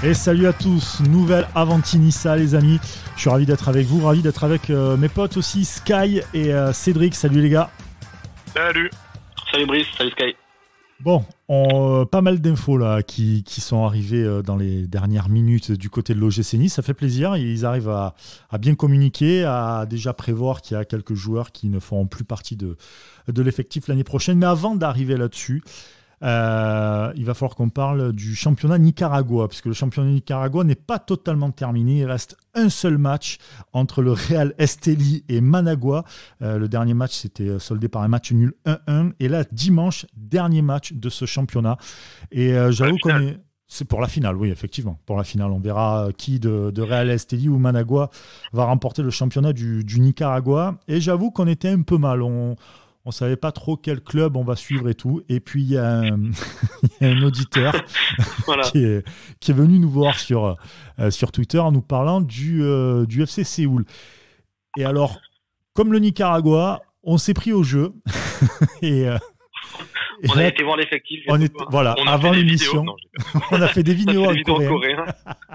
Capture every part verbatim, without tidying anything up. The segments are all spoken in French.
Et salut à tous, nouvelle Avantinissa les amis, je suis ravi d'être avec vous, ravi d'être avec euh, mes potes aussi, Sky et euh, Cédric, salut les gars. Salut. Salut Brice, salut Sky. Bon, on, euh, pas mal d'infos là qui, qui sont arrivées euh, dans les dernières minutes du côté de l'O G C Nice, ça fait plaisir, ils arrivent à, à bien communiquer, à déjà prévoir qu'il y a quelques joueurs qui ne feront plus partie de, de l'effectif l'année prochaine, mais avant d'arriver là-dessus, Euh, il va falloir qu'on parle du championnat Nicaragua, puisque le championnat Nicaragua n'est pas totalement terminé. Il reste un seul match entre le Real Estelí et Managua. Euh, le dernier match s'était soldé par un match nul un un. Et là, dimanche, dernier match de ce championnat. Et euh, j'avoue qu'on est... C'est pour la finale, oui, effectivement. Pour la finale, on verra qui de, de Real Estelí ou Managua va remporter le championnat du, du Nicaragua. Et j'avoue qu'on était un peu mal. On... On ne savait pas trop quel club on va suivre et tout. Et puis, il y, y a un auditeur voilà. qui, est, qui est venu nous voir sur, euh, sur Twitter en nous parlant du, euh, du F C Séoul. Et alors, comme le Nicaragua, on s'est pris au jeu. et, euh, et on là, a été voir l'effectif. On est, voilà, on avant l'émission, on a fait des vidéos en coréen. coréen.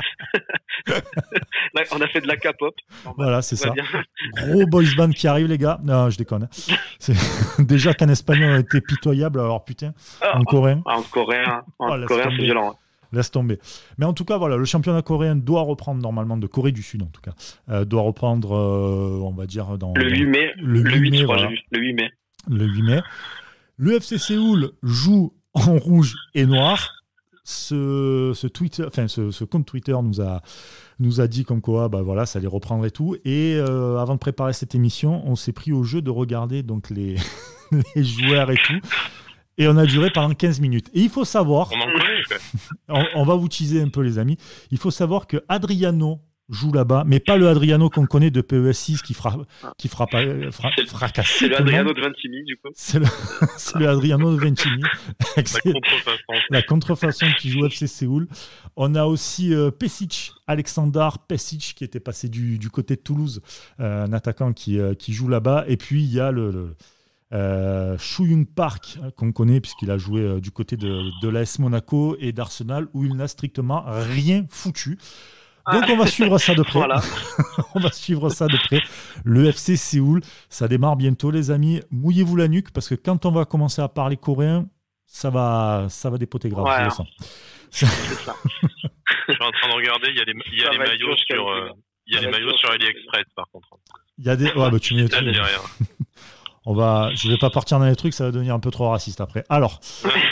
On a fait de la K-pop. Voilà, c'est ça. Bien. Gros boys band qui arrive, les gars. Non, je déconne. C'est... Déjà qu'en espagnol, on était pitoyable. Alors, putain, en coréen. En coréen, en oh, coréen c'est violent. Laisse tomber. Mais en tout cas, voilà, le championnat coréen doit reprendre normalement, de Corée du Sud en tout cas, euh, doit reprendre, euh, on va dire, dans... Le huit mai. Le huit, le huit mai, crois, voilà. Le huit mai. Le huit mai. Le F C Séoul joue en rouge et noir. Ce, ce, Twitter, enfin, ce, ce compte Twitter nous a, nous a dit comme quoi bah voilà, ça allait reprendre et tout. Et euh, avant de préparer cette émission, on s'est pris au jeu de regarder donc, les, les joueurs et tout. Et on a duré pendant quinze minutes. Et il faut savoir... On en connaît, on, on va vous teaser un peu les amis. Il faut savoir que Adriano joue là-bas, mais pas le Adriano qu'on connaît de P E S six qui fera, qui fera, pas, fera c'est, fracasser. C'est le Adriano de Ventimille, du coup. C'est le, c'est le Adriano de Ventimille. La contrefaçon. La contrefaçon qui joue F C Séoul. On a aussi euh, Pesic, Alexandar Pesic, qui était passé du, du côté de Toulouse, euh, un attaquant qui, euh, qui joue là-bas. Et puis, il y a le... le Euh, Shu Young Park qu'on connaît puisqu'il a joué euh, du côté de, de l'A S Monaco et d'Arsenal où il n'a strictement rien foutu. Donc on va suivre ça de près. Voilà. On va suivre ça de près. Le F C Séoul, ça démarre bientôt les amis. Mouillez-vous la nuque parce que quand on va commencer à parler coréen, ça va, ça va dépoter grave. Ouais, je le sens. C'est ça. Je suis en train de regarder, il y a les, il y a les maillots sur, euh, il y a les maillots sur AliExpress par contre. Il y a des, ouais bah tu mets. Là, je dis rien. On va, je vais pas partir dans les trucs, ça va devenir un peu trop raciste après. Alors,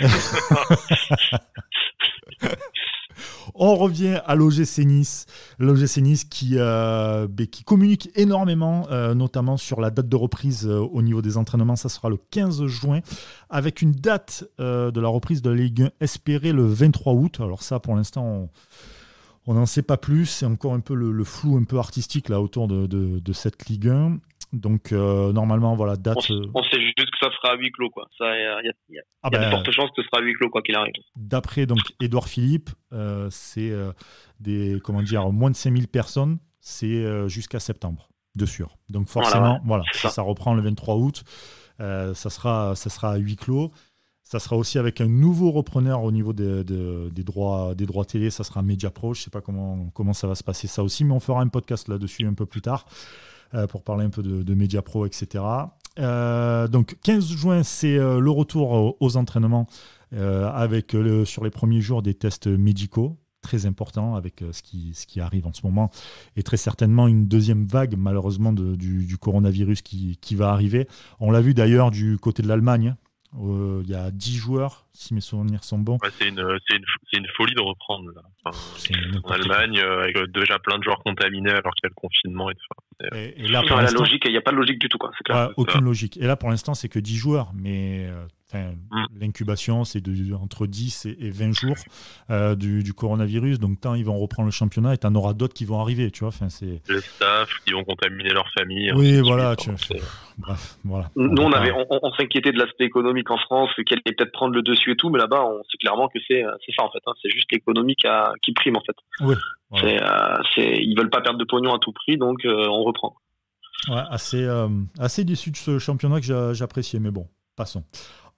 on revient à l'O G C Nice, l'O G C Nice qui, euh, qui communique énormément, euh, notamment sur la date de reprise euh, au niveau des entraînements. Ça sera le quinze juin, avec une date euh, de la reprise de la Ligue un espérée le vingt-trois août. Alors ça, pour l'instant, on n'en sait pas plus. C'est encore un peu le, le flou un peu artistique là autour de, de, de cette Ligue un. Donc euh, normalement voilà date. On, on sait juste que ça sera à huis clos quoi. Ça, il y a, y a, y a ah ben, de fortes chances que ce sera à huis clos quoi qu'il arrive. D'après donc Édouard Philippe, euh, c'est euh, des comment dire moins de cinq mille personnes, c'est euh, jusqu'à septembre de sûr. Donc forcément voilà, voilà ça. ça reprend le vingt-trois août, euh, ça sera ça sera à huis clos. Ça sera aussi avec un nouveau repreneur au niveau de, de, des, droits, des droits télé. Ça sera Mediapro. Je ne sais pas comment, comment ça va se passer ça aussi, mais on fera un podcast là-dessus un peu plus tard euh, pour parler un peu de, de Mediapro, et cetera. Euh, donc quinze juin, c'est euh, le retour aux entraînements euh, avec le, sur les premiers jours des tests médicaux. Très important avec euh, ce, qui, ce qui arrive en ce moment et très certainement une deuxième vague malheureusement de, du, du coronavirus qui, qui va arriver. On l'a vu d'ailleurs du côté de l'Allemagne. Euh, il y a dix joueurs, si mes souvenirs sont bons. Ouais, c'est, une, c'est, une, c'est une folie de reprendre. Là. Enfin, en Allemagne, euh, avec déjà plein de joueurs contaminés alors qu'il y a le confinement. Et tout. Et, et là, pour la logique, il n'y a pas de logique du tout. Quoi, c'est clair. Ouais, aucune logique. Et là, pour l'instant, c'est que dix joueurs. Mais euh, mm. l'incubation, c'est de, entre dix et vingt jours euh, du, du coronavirus. Donc, tant ils vont reprendre le championnat et tu en auras d'autres qui vont arriver. Tu vois, c'est... Le staff qui vont contaminer leur famille. Oui, voilà. Tu... Bref, voilà. Nous, on, avait, on, on s'inquiétait de l'aspect économique en France, qu'elle allait peut-être prendre le dessus et tout. Mais là-bas, on sait clairement que c'est, c'est ça, en fait. Hein. C'est juste l'économie qui, a, qui prime, en fait. Oui. Voilà. C'est, euh, c'est, ils veulent pas perdre de pognon à tout prix, donc euh, on reprend. Ouais, assez, euh, assez déçu de ce championnat que j'a, j'appréciais, mais bon, passons.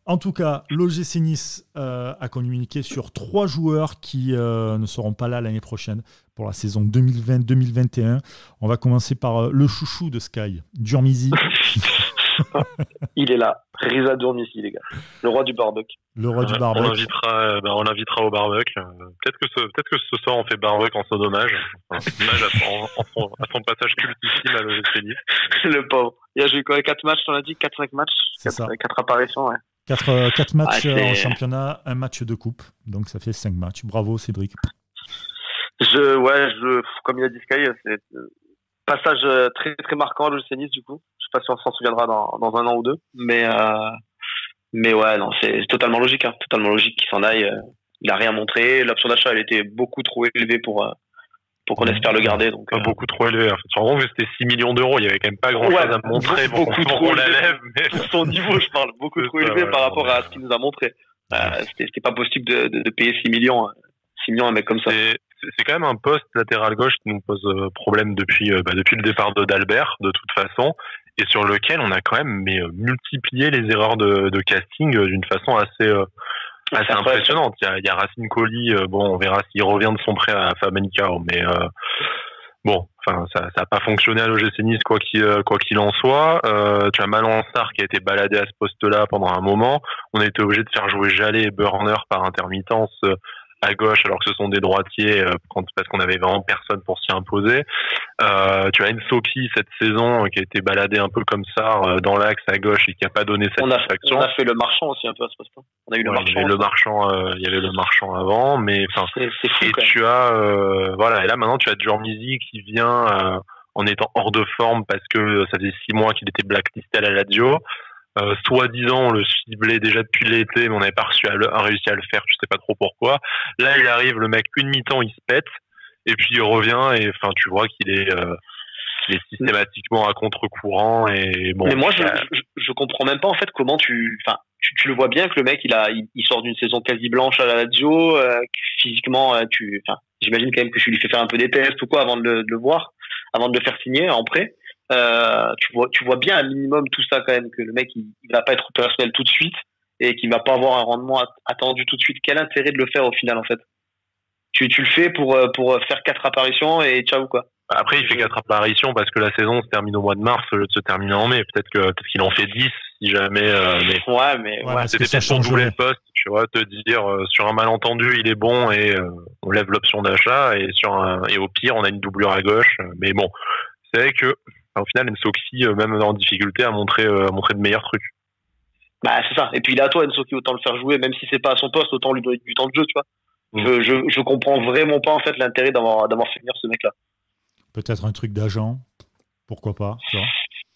En tout cas, l'O G C Nice euh, a communiqué sur trois joueurs qui euh, ne seront pas là l'année prochaine pour la saison deux mille vingt deux mille vingt et un. On va commencer par euh, le chouchou de Sky, Durmizy. Il est là, Riza Durmizy, les gars, le roi du barbecue. Le roi euh, du barbecue. On l'invitera, ben, on l'invitera au barbecue. Peut-être que ce, peut-être que ce soir on fait barbecue en son hommage. Enfin, hommage à son, en son, à son passage cultissime à l'O G C Nice. Le pauvre. Il a joué quoi, quatre matchs, on a dit, quatre cinq matchs, quatre apparitions, ouais. quatre matchs ah, en championnat, un match de coupe, donc ça fait cinq matchs. Bravo Cédric. Je, ouais, je, comme il a dit Sky, c'est passage très très marquant à l'O G C Nice du coup. Je sais pas si on s'en souviendra dans, dans un an ou deux, mais euh, mais ouais, non, c'est totalement logique, hein, totalement logique qu'il s'en aille. Il a rien montré. L'option d'achat, elle était beaucoup trop élevée pour euh, pour qu'on espère le garder. Donc euh... beaucoup trop élevé. En fait, en gros, c'était six millions d'euros. Il y avait quand même pas grand chose ouais, à montrer pour beaucoup qu'on, trop on la lève. Mais... Pour son niveau, je parle beaucoup trop élevé ouais, par rapport ouais. à ce qu'il nous a montré. Euh, c'était, c'était pas possible de, de, de payer six millions, six millions à un mec comme ça. C'est, c'est quand même un poste latéral gauche qui nous pose problème depuis, bah, depuis le départ de d'Albert, de toute façon, et sur lequel on a quand même mais, multiplié les erreurs de, de casting d'une façon assez, euh, assez impressionnante. Il y a, il y a Racine Colli, euh, bon, on verra s'il revient de son prêt à Famalicão, mais euh, bon, enfin, ça, ça a pas fonctionné à l'O G C Nice, quoi qu'il, quoi qu'il en soit. Euh, tu as Malang Sarr qui a été baladé à ce poste-là pendant un moment. On a été obligé de faire jouer Jallet et Burner par intermittence euh, à gauche, alors que ce sont des droitiers, euh, quand, parce qu'on avait vraiment personne pour s'y imposer. Euh, tu as Nsoki cette saison euh, qui a été baladé un peu comme ça euh, dans l'axe à gauche et qui a pas donné satisfaction. On a, on a fait le marchand aussi un peu à ce poste. On a eu le ouais, marchand. Il y avait le marchand, euh, il y avait le marchand avant, mais enfin. C'est, c'est fou, et tu as, euh, voilà, et là maintenant tu as Durmizy qui vient euh, en étant hors de forme parce que ça faisait six mois qu'il était blacklisté à la Lazio. Euh, soi-disant, on le ciblait déjà depuis l'été, mais on n'avait pas reçu à, le, à réussi à le faire, je sais pas trop pourquoi. Là, il arrive, le mec, une mi-temps, il se pète, et puis il revient, et enfin, tu vois qu'il est, euh, qu'il est systématiquement à contre-courant, et bon. Mais moi, je, je, je comprends même pas, en fait, comment tu, enfin, tu, tu le vois bien que le mec, il a, il, il sort d'une saison quasi blanche à la Lazio, euh, physiquement, euh, tu, enfin, j'imagine quand même que tu lui fais faire un peu des tests ou quoi avant de le, de le voir, avant de le faire signer en prêt. Euh, tu vois, tu vois bien un minimum tout ça quand même, que le mec il, il va pas être opérationnel tout de suite et qu'il va pas avoir un rendement attendu tout de suite. Quel intérêt de le faire au final en fait? Tu, tu le fais pour pour faire quatre apparitions et ciao quoi. Après il fait quatre apparitions parce que la saison se termine au mois de mars au lieu de se terminer en mai. Peut-être que peut-être qu'il en fait dix si jamais. Euh, mais ouais, mais ouais, c'était peut-être pour doubler le poste. Tu vois, te dire euh, sur un malentendu il est bon et euh, on lève l'option d'achat et sur un, et au pire on a une doublure à gauche. Mais bon, c'est vrai que au final, Nsoki, même en difficulté, a montré, euh, a montré de meilleurs trucs. Bah, c'est ça. Et puis, il est à toi, Nsoki, autant le faire jouer, même si c'est pas à son poste, autant lui donner du temps de jeu, tu vois. Mmh. Je, je, je comprends vraiment pas, en fait, l'intérêt d'avoir, d'avoir fait venir ce mec-là. Peut-être un truc d'agent. Pourquoi pas, tu vois.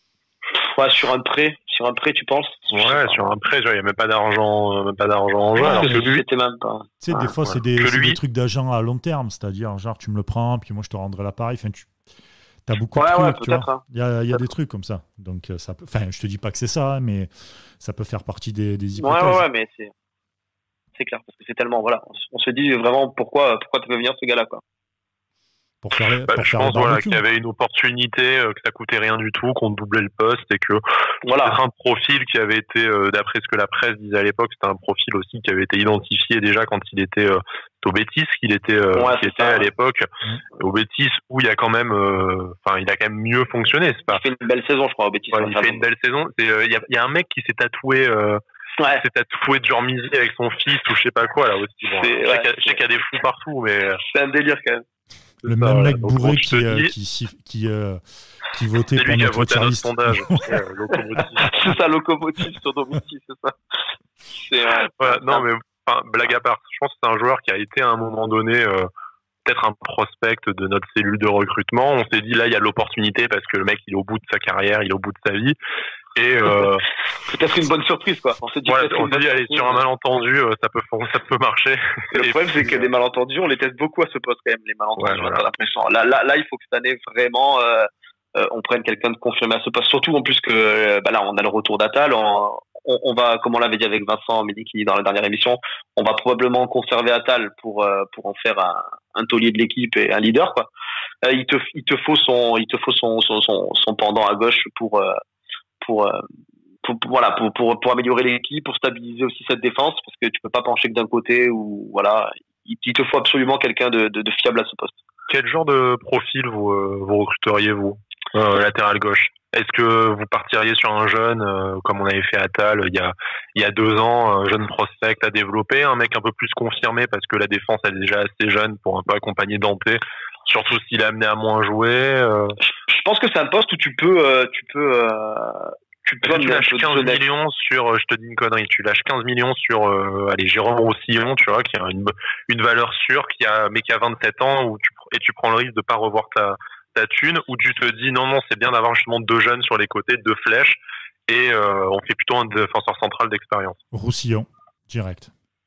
Ouais, sur un prêt, sur un prêt, tu penses? Ouais, sur un prêt, il n'y a même pas d'argent, même pas d'argent en jeu. Ouais, alors que lui, c'était même pas. Tu sais, ouais, des fois, ouais. c'est, des, c'est lui... des trucs d'agent à long terme, c'est-à-dire, genre, tu me le prends, puis moi, je te rendrai l'appareil. Enfin, tu as beaucoup ouais, de trucs, ouais, tu vois. Hein. Il y a, il y a des trucs comme ça. Donc, ça peut... Enfin, je te dis pas que c'est ça, mais ça peut faire partie des, des hypothèses. Ouais, ouais, mais c'est, c'est clair, parce que c'est tellement, voilà, on se dit vraiment pourquoi, pourquoi tu veux venir ce gars-là, quoi. Pour faire les, bah, pour je faire pense voilà, qu'il y avait une opportunité, euh, que ça coûtait rien du tout, qu'on doublait le poste et que voilà. c'était un profil qui avait été, euh, d'après ce que la presse disait à l'époque, c'était un profil aussi qui avait été identifié déjà quand il était euh, au Betis, qu'il était, euh, ouais, qui était ça, à ouais. l'époque mmh. au Betis où il y a quand même, enfin, euh, il a quand même mieux fonctionné. C'est pas. Il fait une belle saison, je crois, au Betis. Ouais, il fait une belle saison. Il euh, y, a, y a un mec qui s'est tatoué. Euh, Ouais. C'est tatoué de Durmizy avec son fils ou je sais pas quoi là aussi. Bon, je, sais ouais, je sais qu'il y a des fous partout, mais c'est un délire quand même. Le ça, même voilà. mec bourré bon, qui, euh, dis... qui, qui, euh, qui votait c'est pour lui qui a notre voté à notre liste. sondage. euh, locomotive. C'est ça, locomotive sur Domitis, c'est ça. C'est, euh, voilà, non, mais enfin, blague à part, je pense que c'est un joueur qui a été à un moment donné euh, peut-être un prospect de notre cellule de recrutement. On s'est dit là, il y a l'opportunité parce que le mec, il est au bout de sa carrière, il est au bout de sa vie. Et euh, peut-être une bonne surprise quoi. On s'est dit, ouais, on s'est dit allez sur un malentendu euh, ça peut ça peut marcher. Et le et problème puis, c'est que euh... des malentendus on les teste beaucoup à ce poste quand même les malentendus. Ouais, voilà. Là là là il faut que cette année vraiment euh, euh, on prenne quelqu'un de confirmé à ce poste. Surtout en plus que euh, bah là on a le retour d'Atal. On, on, on va comme on l'avait dit avec Vincent Mediki dans la dernière émission, on va probablement conserver Atal pour euh, pour en faire un, un taulier de l'équipe et un leader quoi. Euh, il te il te faut son il te faut son son son, son pendant à gauche pour euh, pour euh, pour, pour voilà pour, pour pour améliorer l'équipe, pour stabiliser aussi cette défense, parce que tu peux pas pencher que d'un côté, ou voilà, il, il te faut absolument quelqu'un de, de, de fiable à ce poste. Quel genre de profil vous euh, vous recruteriez vous euh, latéral gauche? Est-ce que vous partiriez sur un jeune euh, comme on avait fait à Tal il y a il y a deux ans, un jeune prospect à développer, un mec un peu plus confirmé parce que la défense elle est déjà assez jeune pour un peu accompagner Dante, surtout s'il est amené à moins jouer. Euh... Je pense que c'est un poste où tu peux euh, tu peux euh, tu peux tu lâches quinze millions sur, je te dis une connerie, tu lâches quinze millions sur euh, allez Jérôme Roussillon, tu vois, qui a une une valeur sûre, qui a mais qui a vingt-sept ans, où tu et tu prends le risque de pas revoir ta ta thune, où tu te dis non non c'est bien d'avoir justement deux jeunes sur les côtés, deux flèches, et euh, on fait plutôt un défenseur central d'expérience. Roussillon direct.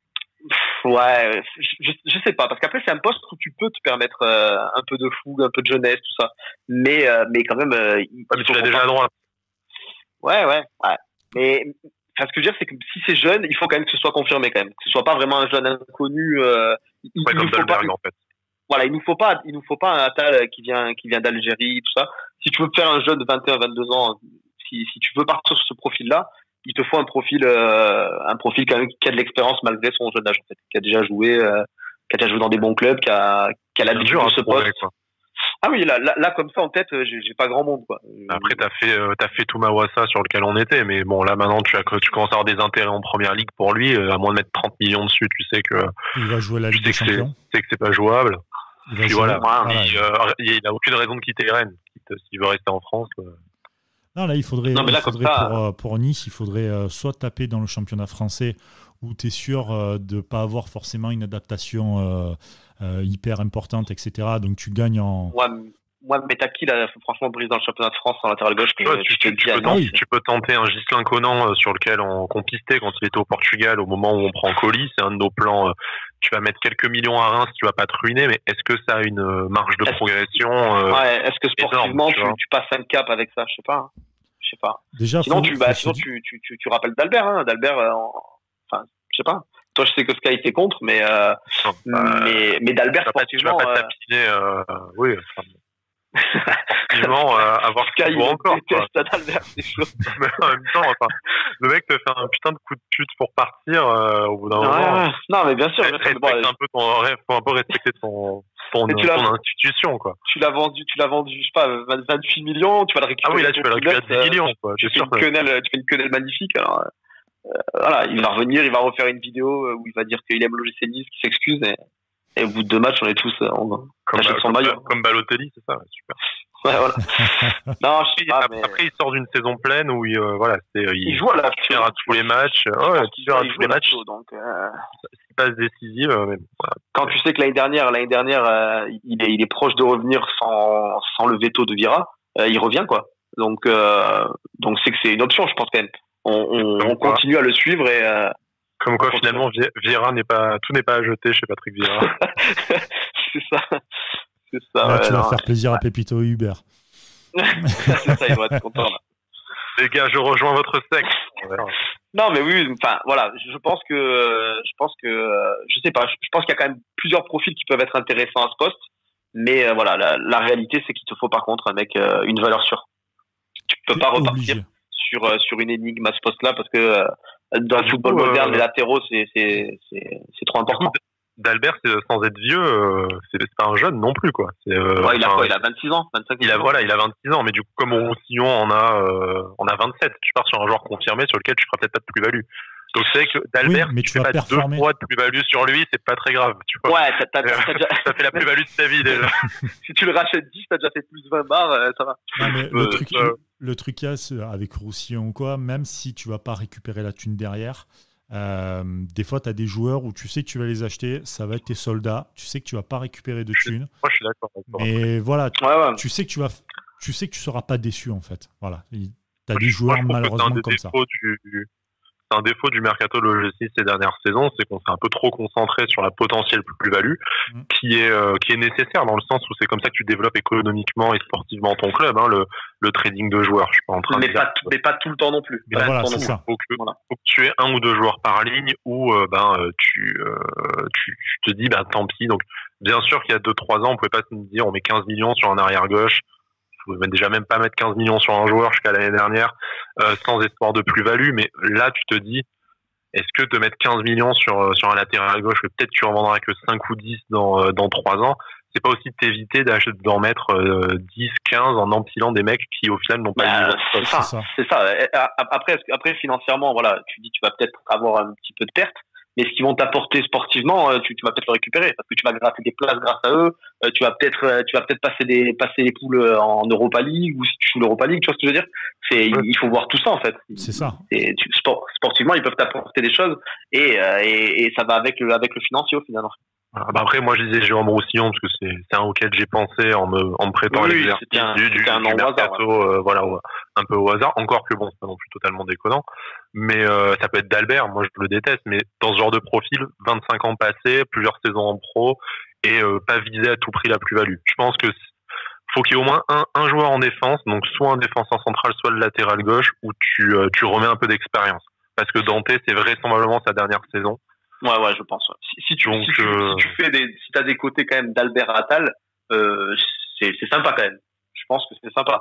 Ouais, je, je sais pas, parce qu'après c'est un poste où tu peux te permettre euh, un peu de fougue, un peu de jeunesse, tout ça, mais euh, mais quand même euh, il, ouais, mais tu l'as déjà à droite. Ouais ouais ouais, mais enfin, ce que je veux dire c'est que si c'est jeune, il faut quand même que ce soit confirmé quand même, que ce soit pas vraiment un jeune inconnu. Euh, il, ouais, il comme Dalberg en fait. Voilà, il nous faut pas, il nous faut pas un Attal qui vient, qui vient d'Algérie, tout ça. Si tu veux faire un jeune de vingt et un, vingt-deux ans, si, si tu veux partir sur ce profil-là, il te faut un profil, euh, un profil quand même qui a de l'expérience malgré son jeune âge, en fait, qui a déjà joué, euh, qui a déjà joué dans des bons clubs, qui a, qui a l'habitude de ce poste. Quoi. Ah oui, là, là, là, comme ça en tête, j'ai, j'ai pas grand monde, quoi. Après, t'as fait, euh, t'as fait Toumawasa sur lequel on était, mais bon, là maintenant, tu as, tu commences à avoir des intérêts en première ligue pour lui, à moins de mettre trente millions dessus, tu sais que. Il va jouer la Ligue des Champions. Tu sais que c'est pas jouable. Il, Puis voilà, voilà, il, euh, il a aucune raison de quitter Rennes, s'il veut rester en France. Euh... Non, là, il faudrait, non, mais là, il faudrait ça... pour, pour Nice, il faudrait euh, soit taper dans le championnat français où tu es sûr euh, de ne pas avoir forcément une adaptation euh, euh, hyper importante, et cetera. Donc tu gagnes en. Ouais, moi, Metaki, là, franchement, brise dans le championnat de France en latéral gauche. Tu, vois, tu, tu, tu, peux tenter, tu peux tenter un Ghislain Conan euh, sur lequel on, on pistait quand il était au Portugal au moment où on prend Colis. C'est un de nos plans. Euh, tu vas mettre quelques millions à Reims, tu vas pas te ruiner, mais est-ce que ça a une marge de est-ce progression euh, ouais, est-ce que sportivement, énorme, tu, tu passes un cap avec ça? Je sais pas. Je sais pas. Déjà, sinon, faut, tu, bah, faut sinon tu, tu, tu, tu rappelles d'Albert. Hein. D'Albert, euh, enfin, je sais pas. Toi, je sais que Sky était contre, mais euh, non, bah, mais mais d'Albert, sportivement, tu vas pas tapiner. Euh, oui. Enfin, effectivement, euh, avoir Sky ou encore. d'Albert, c'est chaud. Mais en même temps, enfin, le mec te fait un putain de coup de pute pour partir euh, au bout d'un ouais, moment. Ouais. Non, mais bien sûr. Bien sûr bon, un peu ton, faut un peu respecter ton ton, ton institution, quoi. Tu l'as vendu, tu l'as vendu, je sais pas, vingt-huit millions, tu vas le récupérer. Ah oui, là, tu vas le récupérer dix millions, quoi. Tu fais une quenelle, tu fais une quenelle magnifique, alors. Euh, voilà, il va revenir, il va refaire une vidéo où il va dire qu'il aime l'O G C Nice, qu'il s'excuse, et, et au bout de deux matchs, on est tous, on comme, achète bah, son comme, maillot. Comme Balotelli, c'est ça, super. Ouais, voilà. non, je sais pas, après, mais... après, il sort d'une saison pleine où il, euh, voilà, c'est, il, il joue à la tire à tous les matchs, ouais, il tire à tous les matchs, donc, euh... il passe décisive, euh, mais, voilà. Quand tu sais que l'année dernière, l'année dernière, euh, il est, il est proche de revenir sans, sans le veto de Vieira, euh, il revient, quoi. Donc, euh, donc c'est que c'est une option, je pense quand même. On, on, on continue à le suivre et euh, comme quoi finalement Vieira n'est pas tout n'est pas à jeter chez Patrick Vieira. c'est ça, c'est ça. Là, ouais, tu non, vas faire plaisir ouais. à Pépito et Hubert. c'est ça, il va être content là. Les gars, je rejoins votre secte. Non, mais oui, enfin voilà, je pense que je pense que je sais pas, je pense qu'il y a quand même plusieurs profils qui peuvent être intéressants à ce poste, mais euh, voilà, la, la réalité c'est qu'il te faut par contre un mec euh, une valeur sûre. Tu peux pas repartir obligé. sur euh, sur une énigme à ce poste-là parce que euh, dans le football coup, moderne, euh, les latéraux c'est c'est c'est c'est trop important. D'Albert, c'est, sans être vieux, euh, c'est, c'est pas un jeune non plus, quoi. C'est, euh, ouais, il a quoi? Il a vingt-six ans, vingt-cinq. Il a, voilà, il a vingt-six ans, mais du coup, comme au Roussillon, on a, euh, on a vingt-sept. Tu pars sur un joueur confirmé sur lequel tu feras peut-être pas de plus-value. Donc, c'est vrai que d'Albert, oui, mais tu, tu fais pas performer. deux fois de plus-value sur lui, c'est pas très grave, tu vois. Ouais, t'as, t'as, t'as déjà... ça fait la plus-value de ta vie, déjà. Si tu le rachètes dix, t'as déjà fait plus vingt barres, euh, ça va. Non, mais euh, le truc, euh... le, le truc avec Roussillon ou quoi, même si tu vas pas récupérer la thune derrière, Euh, des fois, tu as des joueurs où tu sais que tu vas les acheter, ça va être tes soldats, tu sais que tu vas pas récupérer de thunes. Moi, je suis d'accord. Mais voilà, tu, ouais, ouais. tu sais que tu vas, tu sais que tu seras pas déçu en fait. Voilà, tu as des joueurs moi, malheureusement comme ça. Du, c'est un défaut du mercato de l'O G C ces dernières saisons, c'est qu'on s'est un peu trop concentré sur la potentielle plus-value, mmh. qui est euh, qui est nécessaire dans le sens où c'est comme ça que tu développes économiquement et sportivement ton club, hein, le le trading de joueurs. Je suis pas en train mais de pas dire, t- mais pas tout le temps non plus. Ben voilà, c'est non ça. Il faut que, voilà. faut que tu aies un ou deux joueurs par ligne où euh, ben euh, tu, euh, tu tu te dis bah tant pis. Donc bien sûr qu'il y a deux trois ans on pouvait pas se dire on met quinze millions sur un arrière gauche. pouvais déjà même pas mettre quinze millions sur un joueur jusqu'à l'année dernière, euh, sans espoir de plus-value. Mais là, tu te dis, est-ce que te mettre quinze millions sur sur un latéral gauche, peut-être tu en vendras que cinq ou dix dans dans trois ans, c'est pas aussi t'éviter d'en mettre euh, dix, quinze en empilant des mecs qui au final n'ont pas bah, eu c'est ça, c'est ça. C'est ça. Après, après financièrement, voilà, tu dis tu vas peut-être avoir un petit peu de perte, mais ce qu'ils vont t'apporter sportivement, tu, tu vas peut-être le récupérer parce que tu vas gratter des places grâce à eux. Tu vas peut-être, tu vas peut-être passer des, passer les poules en Europa League ou si tu joues l'Europa League, tu vois ce que je veux dire. C'est, ouais. Il faut voir tout ça en fait. C'est ça. Et tu, sport, sportivement, ils peuvent t'apporter des choses et, et, et ça va avec le, avec le financier au final. Bah après, moi, je disais Jérôme Roussillon parce que c'est, c'est un auquel j'ai pensé en me, en me prêtant oui, l'exercice un, du, du, un du mercato, hasard, ouais. euh, voilà, un peu au hasard. Encore que bon, c'est pas non plus totalement déconnant, mais euh, ça peut être d'Albert. Moi, je le déteste, mais dans ce genre de profil, vingt-cinq ans passés, plusieurs saisons en pro et euh, pas viser à tout prix la plus-value. Je pense que faut qu'il y ait au moins un, un joueur en défense, donc soit un défenseur central, soit le latéral gauche, où tu, euh, tu remets un peu d'expérience. Parce que Dante, c'est vraisemblablement sa dernière saison. Ouais, ouais, je pense. Si, si tu, Donc, si, tu euh... si tu fais des, si t'as des côtés quand même d'Albert Attal, euh, c'est, c'est sympa quand même. Je pense que c'est sympa.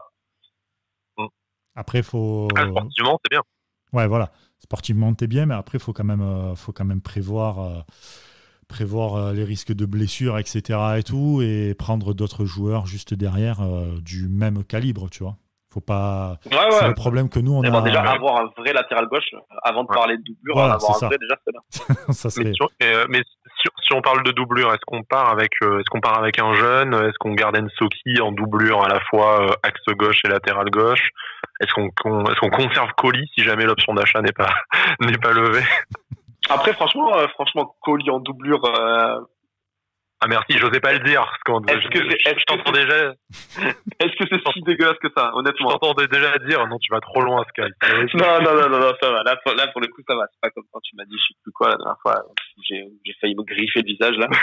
Après, faut. Ah, sportivement, c'est bien. Ouais, voilà. Sportivement, t'es bien, mais après, faut quand même, euh, faut quand même prévoir, euh, prévoir euh, les risques de blessures, et cetera et tout, et prendre d'autres joueurs juste derrière euh, du même calibre, tu vois. Faut pas. Ouais, ouais. C'est le problème que nous on et a. Bon, déjà avoir un vrai latéral gauche avant de ouais. parler de doublure, voilà, avoir un ça. vrai déjà c'est bien. ça serait... Mais, sur, euh, mais si, si on parle de doublure, est-ce qu'on part avec, euh, est-ce qu'on part avec un jeune, est-ce qu'on garde Nsoki en doublure à la fois euh, axe gauche et latéral gauche, est-ce qu'on, qu'on est-ce qu'on conserve Coly si jamais l'option d'achat n'est pas n'est pas levée? Après franchement, euh, franchement Coly en doublure. Euh... Ah merci, j'osais pas le dire. Parce qu'on, est-ce je, que c'est, je, est-ce je t'entends que c'est... déjà. Est-ce que c'est si dégueulasse que ça, honnêtement? Je t'entendais déjà dire, non, tu vas trop loin, Sky. non, non, non, non, non, ça va. Là, pour, là, pour le coup, ça va. C'est pas comme quand tu m'as dit, je sais plus quoi, la dernière fois, j'ai, j'ai failli me griffer le visage, là.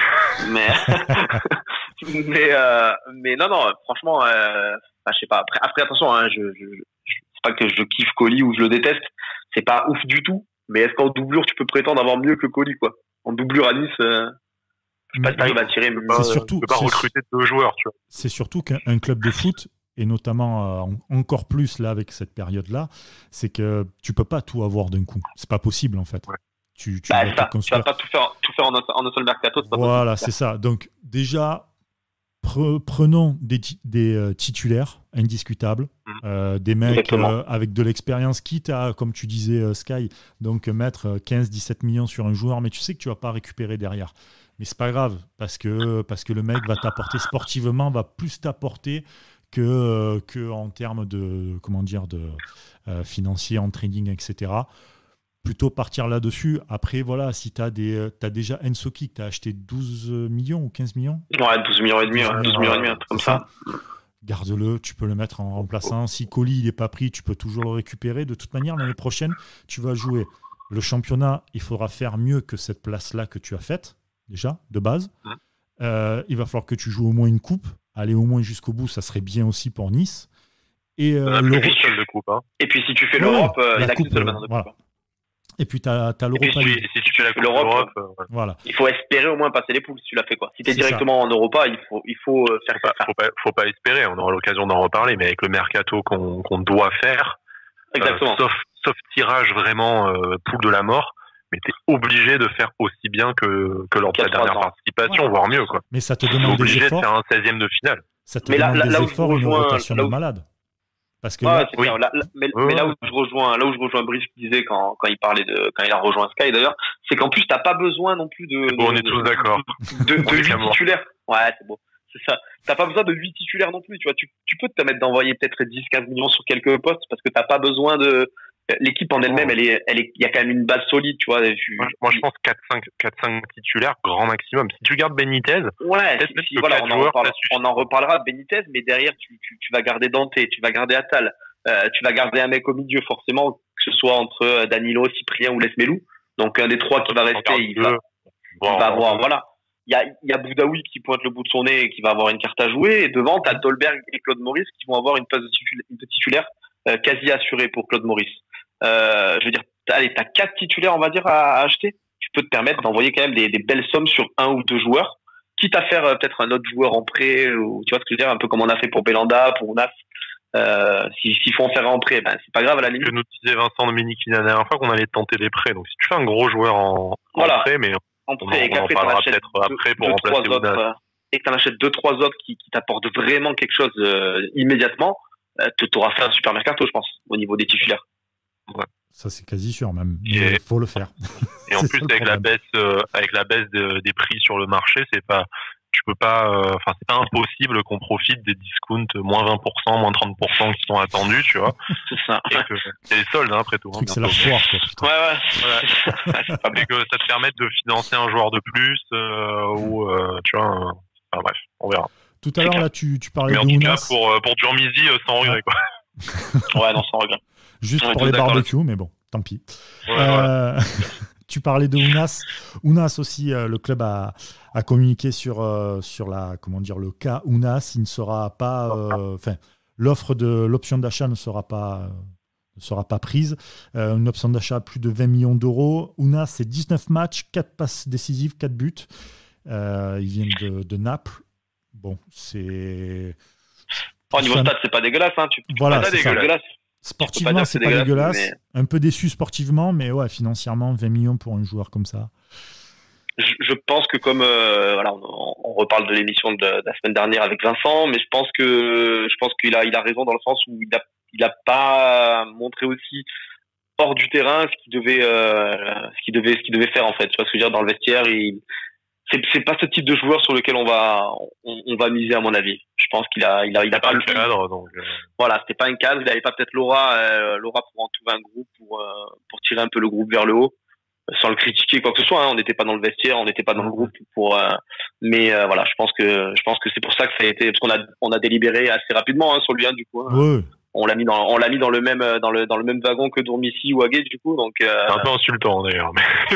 mais, mais, euh, mais non, non, franchement, euh, enfin, je sais pas. Après, après, attention, hein, je, je, je, c'est pas que je kiffe Coly ou je le déteste. C'est pas ouf du tout. Mais est-ce qu'en doublure, tu peux prétendre avoir mieux que Coly, quoi? En doublure à Nice, euh... je sais pas si t'arrives à tirer, mais c'est pas, surtout, tu peux pas c'est recruter deux joueurs, tu vois. C'est surtout qu'un club de foot, et notamment euh, encore plus là avec cette période-là, c'est que tu peux pas tout avoir d'un coup. C'est pas possible en fait. Ouais. Tu, tu, bah, vas ça, construire... tu vas pas tout faire, tout faire en, un, en un seul mercato. C'est pas voilà, possible. c'est ça. Donc déjà, pre- prenons des, des euh, titulaires indiscutables, mmh. euh, des mecs euh, avec de l'expérience, quitte à, comme tu disais euh, Sky, donc mettre quinze à dix-sept millions sur un joueur, mais tu sais que tu vas pas récupérer derrière. Mais c'est pas grave, parce que, parce que le mec va t'apporter sportivement, va plus t'apporter que, euh, que en termes de, comment dire, de euh, financier, en trading, et cetera. Plutôt partir là-dessus. Après, voilà, si tu as euh, déjà Nsoki que tu as acheté douze millions ou quinze millions. Ouais, douze millions et demi, ouais, douze millions et demi, un truc comme ça. ça. Garde-le, tu peux le mettre en remplaçant. Si Coly il n'est pas pris, tu peux toujours le récupérer. De toute manière, l'année prochaine, tu vas jouer le championnat. Il faudra faire mieux que cette place-là que tu as faite, déjà, de base. Mmh. Euh, il va falloir que tu joues au moins une coupe. Aller au moins jusqu'au bout, ça serait bien aussi pour Nice. Et, euh, l'Europe... de coupe, hein. Et puis si tu fais l'Europe, ouais, euh, il a qu'une seule de voilà. coupe. Et puis tu as l'Europa League. Si, si tu fais la coupe l'Europe, l'Europe euh, voilà. Il faut espérer au moins passer les poules si tu l'as fait, quoi. Si tu es C'est directement ça. en Europa, il faut, il faut faire faut ça. Pas, faut, pas, faut pas espérer, on aura l'occasion d'en reparler, mais avec le mercato qu'on, qu'on doit faire, exactement. Euh, sauf, sauf tirage vraiment euh, poule de la mort, mais tu es obligé de faire aussi bien que, que lors de ta dernière ans. participation, ouais. voire mieux, quoi. Mais ça te demande des efforts. Obligé de faire un seizième de finale. Ça te mais demande là, là, des là efforts et une rotation de où... malade. Parce que ouais, là, oui. là, là, mais, oui. mais là où je rejoins, là où je rejoins Brice qui disait quand, quand il parlait de, quand il a rejoint Sky d'ailleurs, c'est qu'en plus t'as pas besoin non plus de. Bon, de, on est de, tous d'accord. De, de, de huit titulaires. Ouais, c'est beau. C'est ça. T'as pas besoin de huit titulaires non plus. Tu vois, tu, tu peux te permettre d'envoyer peut-être dix, quinze millions sur quelques postes parce que t'as pas besoin de. L'équipe en elle-même, elle est, elle est, il y a quand même une base solide, tu vois. Tu, moi, moi, je pense quatre cinq titulaires, grand maximum. Si tu gardes Benitez, ouais, si, si, voilà, on en, reparle, on en reparlera de Benitez, mais derrière, tu, tu, tu vas garder Dante, tu vas garder Attal, euh, tu vas garder un mec au milieu, forcément, que ce soit entre Danilo, Cyprien ou Lesmelou. Donc, un des trois qui va rester, il va, il va avoir, voilà. Il y a, il y a Boudaoui qui pointe le bout de son nez et qui va avoir une carte à jouer. Et devant, t'as Dolberg et Claude Maurice qui vont avoir une place de titulaire euh, quasi assurée pour Claude Maurice. Euh, je veux dire, allez, t'as quatre titulaires, on va dire, à, à acheter. Tu peux te permettre d'envoyer quand même des, des belles sommes sur un ou deux joueurs quitte à faire euh, peut-être un autre joueur en prêt, ou tu vois ce que je veux dire, un peu comme on a fait pour Belanda, pour Ounas. Euh, si, s'il faut en faire un en prêt, ben c'est pas grave à la limite. Que nous disait Vincent Dominici la dernière fois qu'on allait tenter des prêts. Donc si tu fais un gros joueur en, voilà. en prêt, mais en prêt, on, et qu'après on en parlera t'en peut-être deux, après pour deux, remplacer trois autres, Ounas. et que t'en achètes deux, trois autres qui, qui t'apportent vraiment quelque chose euh, immédiatement, euh, t'auras fait un super mercato, je pense, au niveau des titulaires. Ouais. Ça, c'est quasi sûr, même. Il faut le faire. Et en plus, avec la baisse, euh, avec la baisse de, des prix sur le marché, c'est pas, tu peux pas, enfin, euh, c'est pas impossible qu'on profite des discounts moins vingt pour cent, moins trente pour cent qui sont attendus, tu vois. C'est ça. Et que c'est les soldes, hein, après tout. Le Hein, truc, c'est la foire, quoi. Ouais, ouais. Voilà. Et que ça te permette de financer un joueur de plus, euh, ou, euh, tu vois, euh, enfin, bref, on verra. Tout à l'heure, là, tu, tu parlais Mais de en tout Ounas. cas, pour, pour Durmizy, euh, sans regret, quoi. Ouais, non, sans regret. Juste ouais, pour les barbecues, là. mais bon, tant pis. Ouais, euh, voilà. Tu parlais de Ounas. Ounas aussi, euh, le club a, a communiqué sur, euh, sur la, comment dire, le cas Ounas. Il ne sera pas, enfin, euh, l'offre de l'option d'achat ne sera pas, euh, ne sera pas prise. Euh, une option d'achat à plus de vingt millions d'euros. Ounas, c'est dix-neuf matchs, quatre passes décisives, quatre buts. Euh, il vient de, de Naples. Bon, c'est. Au niveau stade, c'est pas dégueulasse, hein. Tu, tu voilà, pas c'est dégueulasse. Sportivement, c'est pas dégueulasse. dégueulasse. Mais... Un peu déçu sportivement, mais ouais, financièrement, vingt millions pour un joueur comme ça. Je, je pense que comme euh, voilà, on, on reparle de l'émission de, de la semaine dernière avec Vincent, mais je pense que je pense qu'il a il a raison dans le sens où il a il a pas montré aussi hors du terrain ce qu'il devait euh, ce qu'il devait ce qu'il devait faire en fait. Tu vois ce que je veux dire, dans le vestiaire, il c'est c'est pas ce type de joueur sur lequel on va on, on va miser à mon avis. Je pense qu'il a il a il a pas, pas le cadre donc euh... voilà, c'était pas un cadre, il avait pas peut-être Laura euh, Laura pour entourer un groupe pour euh, pour tirer un peu le groupe vers le haut sans le critiquer quoi que ce soit, hein. On n'était pas dans le vestiaire, on n'était pas dans le groupe pour euh, mais euh, voilà, je pense que je pense que c'est pour ça que ça a été parce qu'on a on a délibéré assez rapidement hein, sur lui hein, du coup. Hein. Ouais. On l'a mis dans on l'a mis dans le même dans le dans le même wagon que Dormici ou Aguet du coup donc euh... c'est un peu insultant d'ailleurs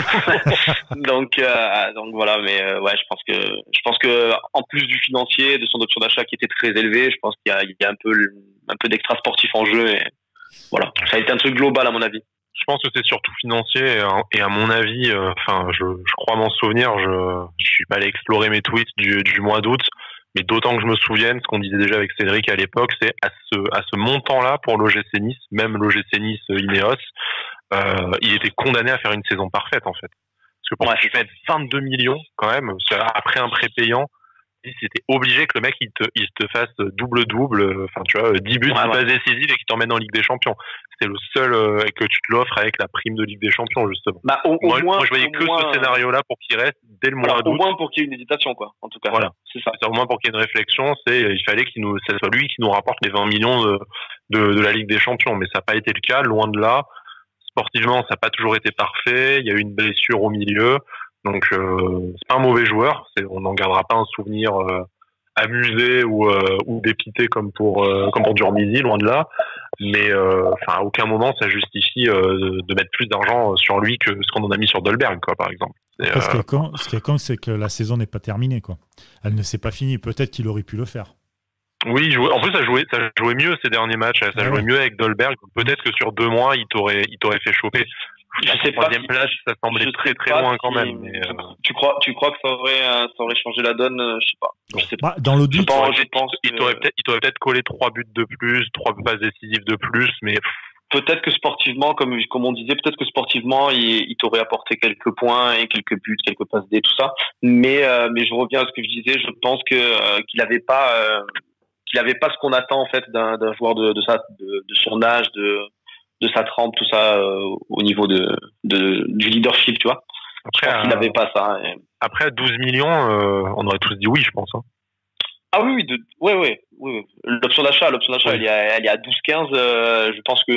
mais... donc euh, donc voilà mais euh, ouais je pense que je pense que en plus du financier de son option d'achat qui était très élevé je pense qu'il y a il y a un peu un peu d'extra sportif en jeu et voilà ça a été un truc global à mon avis. Je pense que c'est surtout financier et à mon avis enfin euh, je je crois m'en souvenir je je suis pas allé explorer mes tweets du du mois d'août. Mais d'autant que je me souvienne, ce qu'on disait déjà avec Cédric à l'époque, c'est à ce, à ce montant-là pour l'O G C Nice, même l'O G C Nice Ineos, euh, il était condamné à faire une saison parfaite en fait. Parce que pour ouais, mettre vingt-deux millions quand même, après un prépayant, c'était obligé que le mec il te, il te fasse double-double, enfin tu vois, dix buts, dix passes décisives et qu'il t'emmène en Ligue des Champions. C'était le seul euh, que tu te l'offres avec la prime de Ligue des Champions justement. Bah, au, moi, au moins, moi je voyais que moins, ce scénario-là pour qu'il reste dès le mois d'août. Au moins pour qu'il y ait une hésitation quoi, en tout cas. Voilà, c'est ça. C'est au moins pour qu'il y ait une réflexion, c'est il fallait qu'il nous, ce soit lui qui nous rapporte les vingt millions de, de, de la Ligue des Champions, mais ça n'a pas été le cas, loin de là. Sportivement, ça n'a pas toujours été parfait. Il y a eu une blessure au milieu, donc euh, c'est pas un mauvais joueur. C'est, on n'en gardera pas un souvenir euh, amusé ou euh, ou dépité comme pour euh, comme pour Durmizy, loin de là. Mais euh, enfin, à aucun moment ça justifie euh, de, de mettre plus d'argent sur lui que ce qu'on en a mis sur Dolberg, quoi, par exemple. Et Parce euh... que quand, ce qui est con, c'est que la saison n'est pas terminée, quoi. Elle ne s'est pas finie. Peut-être qu'il aurait pu le faire. Oui, jouait, en plus ça jouait, ça jouait mieux ces derniers matchs. Ça ouais. jouait mieux avec Dolberg. Peut-être que sur deux mois, il t'aurait, il t'aurait fait choper. La troisième si, place, ça semblait très très loin si, quand même. Mais, tu, euh... tu crois, tu crois que ça aurait, ça aurait changé la donne Je sais pas. Je sais pas. Bah, dans le doute, je pense, je pense il que... t'aurait peut-être, il t'aurait peut-être collé trois buts de plus, trois passes décisives de plus, mais peut-être que sportivement, comme comme on disait, peut-être que sportivement, il, il t'aurait apporté quelques points et quelques buts, quelques passes D, tout ça. Mais euh, mais je reviens à ce que je disais. Je pense que euh, qu'il avait pas euh, qu'il avait pas ce qu'on attend en fait d'un, d'un joueur de de sa de, de son âge, de de sa trempe, tout ça euh, au niveau de, de du leadership, tu vois. Après, je pense qu'il n'avait pas ça. Et... Après, à douze millions, euh, on aurait tous dit oui, je pense. Hein. Ah oui, oui, de, ouais, ouais, oui, oui. L'option d'achat, l'option d'achat, oui. elle est à, elle est à douze quinze. Euh, je pense que,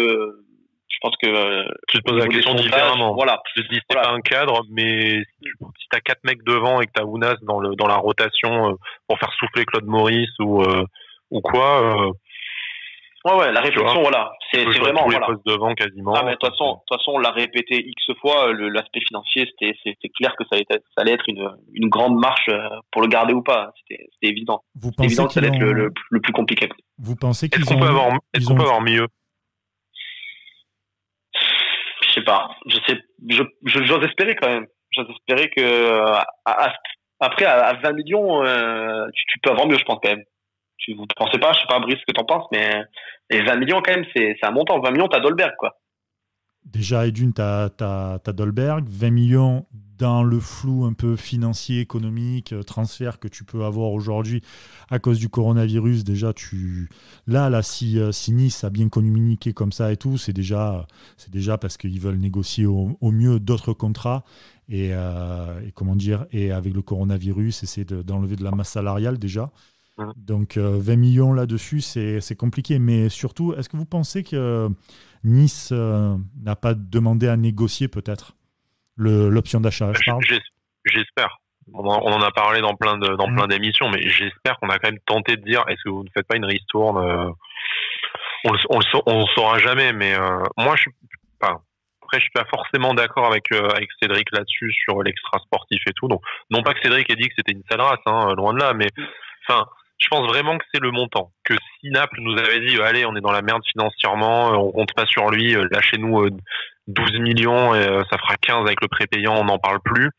je pense que. Euh, tu te poses la question différemment. Voilà. Je te dis, c'est voilà. pas un cadre, mais si, tu, si t'as quatre mecs devant et que t'as Ounas dans le dans la rotation euh, pour faire souffler Claude Maurice ou euh, ou quoi. Euh, Ouais, ouais, la réflexion, voilà. C'est, c'est vraiment, tous voilà. les postes devant, quasiment. Ah, mais de toute façon, de toute façon, on l'a répété X fois, le, l'aspect financier, c'était, c'était clair que ça allait être, ça allait être une, une grande marche pour le garder ou pas. C'était, c'était évident. Vous c'était évident que ça allait ont... être le, le, le plus compliqué. Vous pensez qu'ils est-ce qu'on ont... peut avoir, est-ce qu'on ont... peut avoir mieux? Je sais pas. Je sais, je, je, j'ose espérer quand même. J'ose espérer que, à, à, Après, à, à vingt millions, euh, tu, tu peux avoir mieux, je pense, quand même. Tu ne pensez pas, je sais pas, Brice, ce que t'en penses, mais les vingt millions, quand même, c'est, c'est un montant. vingt millions, t'as Dolberg, quoi. Déjà, et d'une, tu as Dolberg, vingt millions dans le flou un peu financier, économique, euh, transfert que tu peux avoir aujourd'hui à cause du coronavirus. Déjà, tu là, là si, euh, si Nice a bien communiqué comme ça et tout, c'est déjà, c'est déjà parce qu'ils veulent négocier au, au mieux d'autres contrats. Et, euh, et comment dire, et avec le coronavirus, essayer de, d'enlever de la masse salariale déjà. Mmh. Donc euh, vingt millions là-dessus, c'est, c'est compliqué. Mais surtout, est-ce que vous pensez que Nice euh, n'a pas demandé à négocier peut-être le, l'option d'achat, je parle. J'espère. On en, on en a parlé dans plein de, dans mmh. plein d'émissions, mais j'espère qu'on a quand même tenté de dire, est-ce que vous ne faites pas une ristourne euh, On ne le saura jamais, mais euh, moi, je suis pas. Après, je suis pas forcément d'accord avec euh, avec Cédric là-dessus sur l'extra sportif et tout. Donc, non pas que Cédric ait dit que c'était une sale race, hein, loin de là, mais enfin. Je pense vraiment que c'est le montant. Que si Naples nous avait dit, allez, on est dans la merde financièrement, on compte pas sur lui, lâchez-nous douze millions et ça fera quinze avec le prépayant, on n'en parle plus.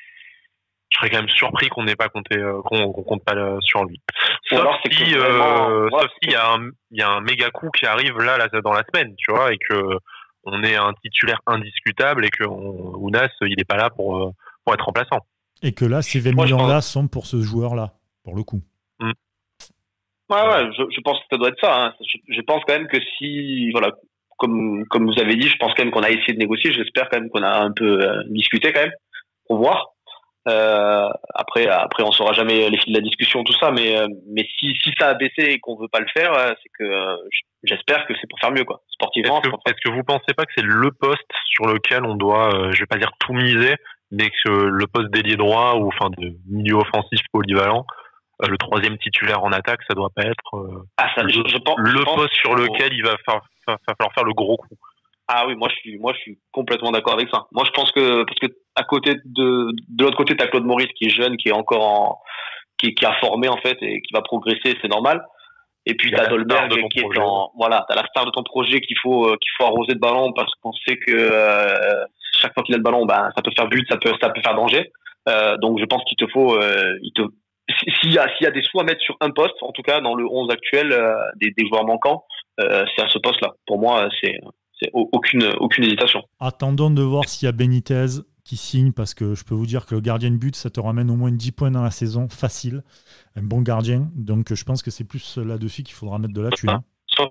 Je serais quand même surpris qu'on n'ait pas compté, qu'on, qu'on compte pas sur lui. Sauf alors, c'est si, euh, ouais, sauf s'il y a un, il y a un méga coup qui arrive là, là, dans la semaine, tu vois, et que on est un titulaire indiscutable et que on, Ounas, il est pas là pour, pour être remplaçant. Et que là, ces vingt millions-là pense... sont pour ce joueur-là, pour le coup. Mm. Ouais, ouais, je, je pense que ça doit être ça. Hein. Je, je pense quand même que si, voilà, comme comme vous avez dit, je pense quand même qu'on a essayé de négocier. J'espère quand même qu'on a un peu euh, discuté quand même pour voir. Euh, après, après, on saura jamais les fils de la discussion, tout ça. Mais mais si si ça a baissé et qu'on veut pas le faire, c'est que euh, j'espère que c'est pour faire mieux, quoi. Sportivement. Est-ce que, est-ce que vous pensez pas que c'est le poste sur lequel on doit, euh, je vais pas dire tout miser, mais que le poste d'ailier droit ou enfin de milieu offensif polyvalent, le troisième titulaire en attaque, ça doit pas être euh, ah, ça, le, je, je pense, le je poste pense sur lequel il va, faire, va falloir faire le gros coup. Ah oui, moi je suis, moi je suis complètement d'accord avec ça. Moi je pense que parce que à côté de de l'autre côté, t'as Claude Maurice qui est jeune, qui est encore en, qui, qui a formé en fait et qui va progresser, c'est normal. Et puis t'as Dolberg qui est en, voilà, t'as la star de ton projet qu'il faut qu'il faut arroser de ballon parce qu'on sait que euh, chaque fois qu'il a le ballon, ben ça peut faire but, ça peut ça peut faire danger. Euh, donc je pense qu'il te faut, euh, il te S'il y a, s'il y a des sous à mettre sur un poste, en tout cas dans le onze actuel, euh, des, des joueurs manquants, euh, c'est à ce poste-là. Pour moi, c'est, c'est aucune, aucune hésitation. Attendons de voir s'il y a Benitez qui signe, parce que je peux vous dire que le gardien de but, ça te ramène au moins dix points dans la saison, facile. Un bon gardien. Donc je pense que c'est plus là-dessus qu'il faudra mettre de la thune. Hein.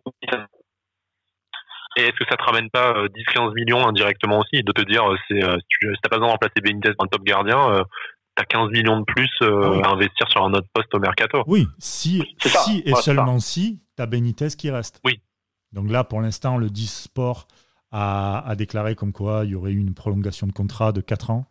Et est-ce que ça te ramène pas dix à quinze millions indirectement aussi, de te dire, c'est, si tu n'as pas besoin de remplacer Benitez par un top gardien, euh, t'as quinze millions de plus euh, oui. à investir sur un autre poste au mercato. Oui, si, si et ouais, seulement si t'as Benitez qui reste. Oui. Donc là, pour l'instant, le dix Sport a, a déclaré comme quoi il y aurait eu une prolongation de contrat de quatre ans.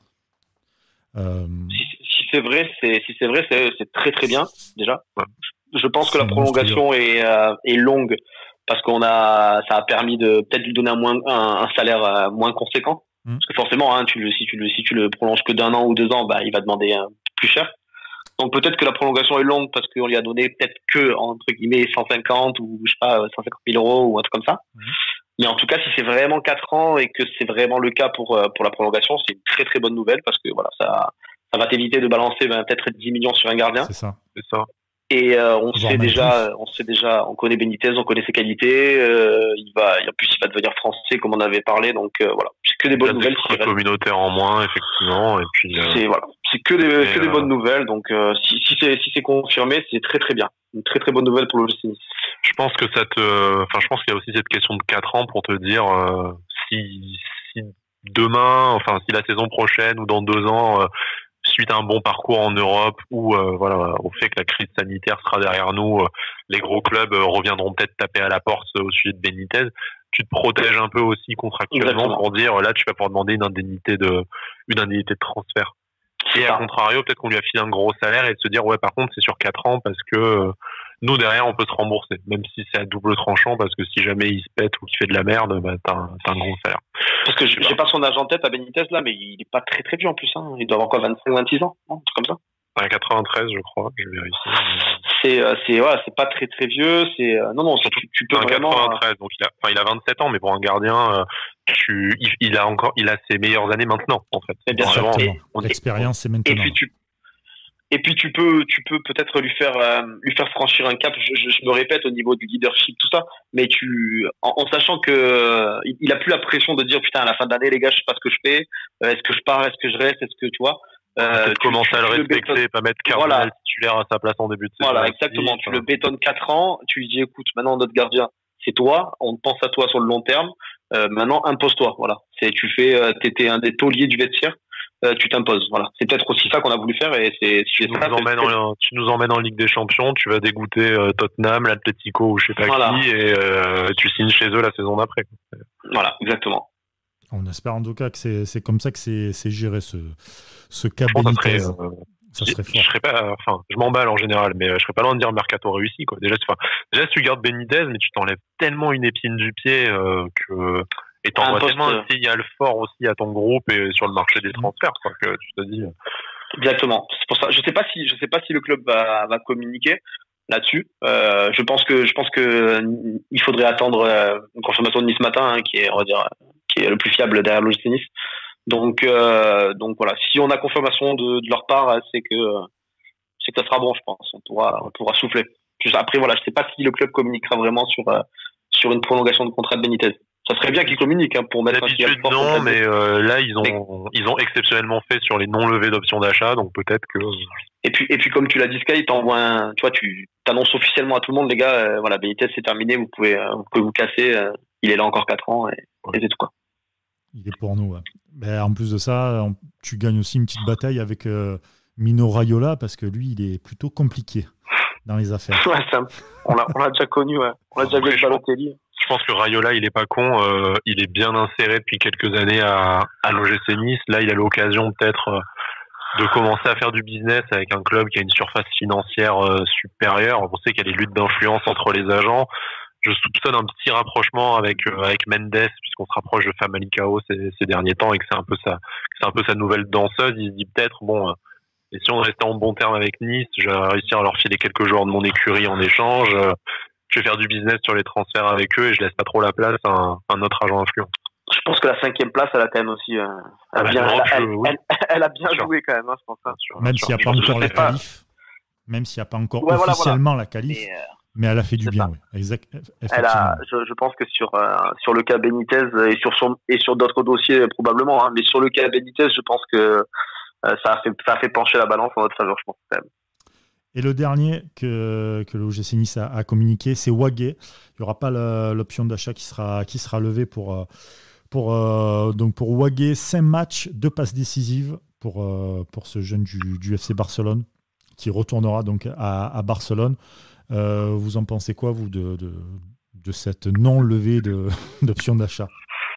Euh... Si, si c'est vrai, c'est si c'est vrai, c'est, c'est très très bien déjà. Ouais. Je pense que la prolongation est, euh, est longue parce qu'on a, ça a permis de peut-être lui donner un, moins, un, un salaire euh, moins conséquent. Parce que forcément, hein, tu le, si tu le, si tu le prolonges que d'un an ou deux ans, bah, il va demander un plus cher. Donc peut-être que la prolongation est longue parce qu'on lui a donné peut-être que, entre guillemets, cent cinquante ou, je sais pas, cent cinquante mille euros ou un truc comme ça. Mmh. Mais en tout cas, si c'est vraiment quatre ans et que c'est vraiment le cas pour, pour la prolongation, c'est une très très bonne nouvelle parce que voilà, ça, ça va t'éviter de balancer, ben, peut-être dix millions sur un gardien. C'est ça. C'est ça. Et euh, on sait déjà, plus. on sait déjà, on connaît Benitez, on connaît ses qualités. Euh, il va, en plus, il va devenir français comme on avait parlé. Donc euh, voilà, c'est que des bonnes nouvelles. C'est communautaire en moins, effectivement. Et puis. Euh... C'est voilà, c'est que des, que euh... des bonnes nouvelles. Donc euh, si, si c'est si c'est confirmé, c'est très très bien. Une très très bonne nouvelle pour le l'O G C Nice. Je pense que ça te, enfin, je pense qu'il y a aussi cette question de quatre ans pour te dire euh, si si demain, enfin, si la saison prochaine ou dans deux ans. Euh, suite à un bon parcours en Europe ou euh, voilà, au fait que la crise sanitaire sera derrière nous, euh, les gros clubs euh, reviendront peut-être taper à la porte euh, au sujet de Benitez. Tu te protèges un peu aussi contractuellement. Exactement. Pour dire là tu vas pouvoir demander une indemnité de une indemnité de transfert. Et à contrario, peut-être qu'on lui a filé un gros salaire et de se dire ouais par contre c'est sur quatre ans parce que euh, nous derrière on peut se rembourser, même si c'est à double tranchant parce que si jamais il se pète ou qu'il fait de la merde, bah t'as un, t'as un gros salaire. Parce que je j'ai pas. pas son âge en tête à Benitez là, mais il est pas très très vieux en plus. Hein. Il doit avoir quoi, vingt-cinq vingt-six ans, non, un truc comme ça. Ouais, quatre-vingt-treize je crois, je vais vérifier. Mais... C'est euh, c'est ouais, c'est pas très très vieux. C'est euh, non non, c'est, tu, tu peux vraiment. quatre-vingt-treize, donc il a, enfin il a vingt-sept ans, mais pour un gardien, euh, tu, il, il a encore, il a ses meilleures années maintenant en fait. Et bien sûr. Et, on l'expérience c'est maintenant. Et puis tu Et puis tu peux, tu peux peut-être lui faire, euh, lui faire franchir un cap. Je, je, je me répète au niveau du leadership, tout ça, mais tu, en, en sachant que euh, il a plus la pression de dire putain à la fin de l'année les gars, je sais pas ce que je fais, euh, est-ce que je pars, est-ce que je reste, est-ce que tu vois. Euh, tu commences à le respecter, le pas mettre Cardinal voilà. titulaire à sa place en début de saison. Voilà, exactement. Aussi, tu enfin... le bétonnes quatre ans, tu lui dis écoute, maintenant notre gardien, c'est toi, on pense à toi sur le long terme. Euh, maintenant impose-toi, voilà. C'est tu fais, euh, t'étais un des tauliers du vestiaire. Euh, tu t'imposes, voilà. C'est peut-être aussi ça qu'on a voulu faire et c'est. Tu, nous, ça, emmènes en, tu nous emmènes en Ligue des Champions, tu vas dégoûter euh, Tottenham, l'Atlético ou je sais pas voilà. qui et euh, tu signes chez eux la saison d'après. Voilà, exactement. On espère en tout cas que c'est, c'est comme ça que c'est, c'est géré ce, ce cas Benitez. Ça serait, euh, ça serait fort. Je serais pas, enfin, je m'emballe en général, mais je serais pas loin de dire mercato réussi, quoi. Déjà, enfin, déjà, si tu gardes Benitez, mais tu t'enlèves tellement une épine du pied euh, que. Et t'envoies tellement un signal fort aussi à ton groupe et sur le marché des transferts, quoi, que tu te dis. Exactement. C'est pour ça. Je sais pas si, je sais pas si le club va, va communiquer là-dessus. Euh, je pense que, je pense que il faudrait attendre euh, une confirmation de Nice Matin, hein, qui est, on va dire, qui est le plus fiable derrière l'O G C Nice. Donc, euh, donc voilà. Si on a confirmation de, de leur part, c'est que, c'est que ça sera bon, je pense. On pourra, on pourra souffler. Après, voilà, je sais pas si le club communiquera vraiment sur, sur une prolongation de contrat de Benitez. Ça serait bien qu'ils communiquent hein, pour mettre d'habitude, un signal fort. Non, mais euh, là ils ont mais... ils ont exceptionnellement fait sur les non levées d'options d'achat, donc peut-être que. Et puis et puis comme tu l'as dit, Sky, t'envoies un, tu vois, tu t'annonces officiellement à tout le monde, les gars, euh, voilà, Benitez c'est terminé, vous pouvez euh, vous pouvez vous casser, euh, il est là encore quatre ans et, ouais. et c'est tout quoi. Il est pour nous. Ouais. Mais en plus de ça, on, tu gagnes aussi une petite bataille avec euh, Mino Raiola parce que lui, il est plutôt compliqué dans les affaires. Ouais, ça, on l'a on l'a déjà connu, ouais. On l'a déjà vu avec Balotelli. Je pense que Raiola, il est pas con. Euh, il est bien inséré depuis quelques années à, à l'O G C Nice. Là, il a l'occasion peut-être euh, de commencer à faire du business avec un club qui a une surface financière euh, supérieure. On sait qu'il y a des luttes d'influence entre les agents. Je soupçonne un petit rapprochement avec euh, avec Mendes, puisqu'on se rapproche de Famalicão ces, ces derniers temps et que c'est un peu sa c'est un peu sa nouvelle danseuse. Il se dit peut-être bon. Euh, et si on restait en bon terme avec Nice, je vais réussir à leur filer quelques joueurs de mon écurie en échange. Euh, Je vais faire du business sur les transferts avec eux et je laisse pas trop la place à un, un autre agent influent. Je pense que la cinquième place, elle a quand même aussi, euh, elle, ah bah bien, elle, elle, jeu, oui. elle, elle a bien joué quand même, hein, je pense. Hein, sur, même s'il n'y a pas encore la qualif, même s'il n'y a pas encore ouais, officiellement voilà, voilà. la qualif, mais, euh, mais elle a fait du bien, oui. Exact. Elle a, je, je pense que sur euh, sur le cas Benitez et sur son, et sur d'autres dossiers probablement, hein, mais sur le cas Benitez, je pense que euh, ça a fait ça a fait pencher la balance en notre faveur, je pense quand même. Et le dernier que, que l'O G C Nice a, a communiqué, c'est Wagué. Il n'y aura pas la, l'option d'achat qui sera, qui sera levée pour, pour, donc pour Wagué. cinq matchs, deux passes décisives pour, pour ce jeune du, du F C Barcelone qui retournera donc à, à Barcelone. Euh, vous en pensez quoi, vous, de, de, de cette non-levée de, d'option d'achat?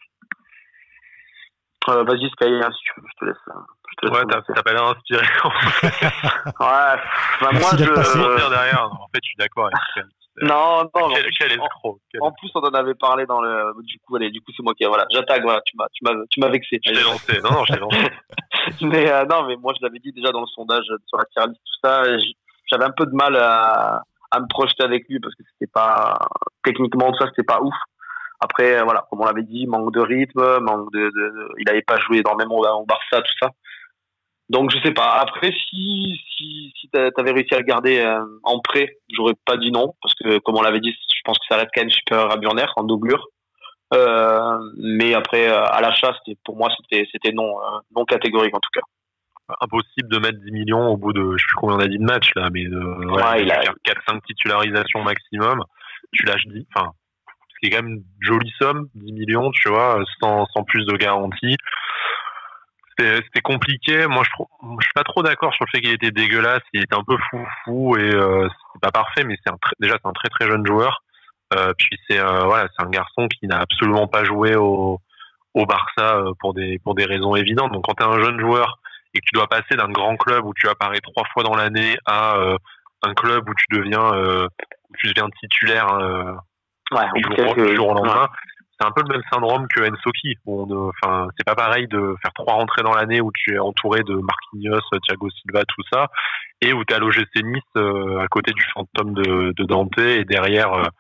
Euh, vas-y, Sky, hein, si tu veux, je te laisse. Je te laisse ouais, t'as, t'as pas l'air inspiré. ouais, bah, moi, je. Euh... derrière. En fait, je suis d'accord avec Sky. Non, non, quel, quel escroc. Quel... En plus, on en avait parlé dans le. Du coup, allez, du coup, c'est moi qui. Voilà, j'attaque, voilà, tu m'as, tu m'as, tu m'as vexé. Je t'ai lancé, non, non, je t'ai lancé. mais euh, non, mais moi, je l'avais dit déjà dans le sondage sur la tier list, tout ça. J'avais un peu de mal à, à me projeter avec lui parce que c'était pas. Techniquement, tout ça, c'était pas ouf. Après, voilà, comme on l'avait dit, manque de rythme, manque de, de, de il n'avait pas joué énormément au Barça, tout ça. Donc, je sais pas. Après, si, si, si t'avais réussi à le garder euh, en prêt, j'aurais pas dit non, parce que, comme on l'avait dit, je pense que ça reste quand même supérieur à Burner, en doublure. Euh, mais après, euh, à l'achat, c'était, pour moi, c'était, c'était non, euh, non catégorique, en tout cas. Impossible de mettre dix millions au bout de, je sais plus combien on a dit de match, là, mais de, ouais, ouais, il a quatre cinq titularisations maximum. Tu lâches dix, enfin, c'est quand même une jolie somme, dix millions, tu vois, sans, sans plus de garantie. C'était, c'était compliqué. Moi, je trouve, je suis pas trop d'accord sur le fait qu'il était dégueulasse. Il était un peu fou-fou et euh, c'est pas parfait, mais c'est un très, déjà c'est un très très jeune joueur. Euh, puis c'est euh, voilà, c'est un garçon qui n'a absolument pas joué au, au Barça pour des pour des raisons évidentes. Donc, quand t'es un jeune joueur et que tu dois passer d'un grand club où tu apparais trois fois dans l'année à euh, un club où tu deviens euh, où tu deviens titulaire. Euh, Ouais, du jour, que... jour au lendemain. Ouais. C'est un peu le même syndrome que Ensoki. Enfin, c'est pas pareil de faire trois rentrées dans l'année où tu es entouré de Marquinhos, Thiago Silva, tout ça, et où tu es à l'O G C Nice euh, à côté du fantôme de, de Dante et derrière euh,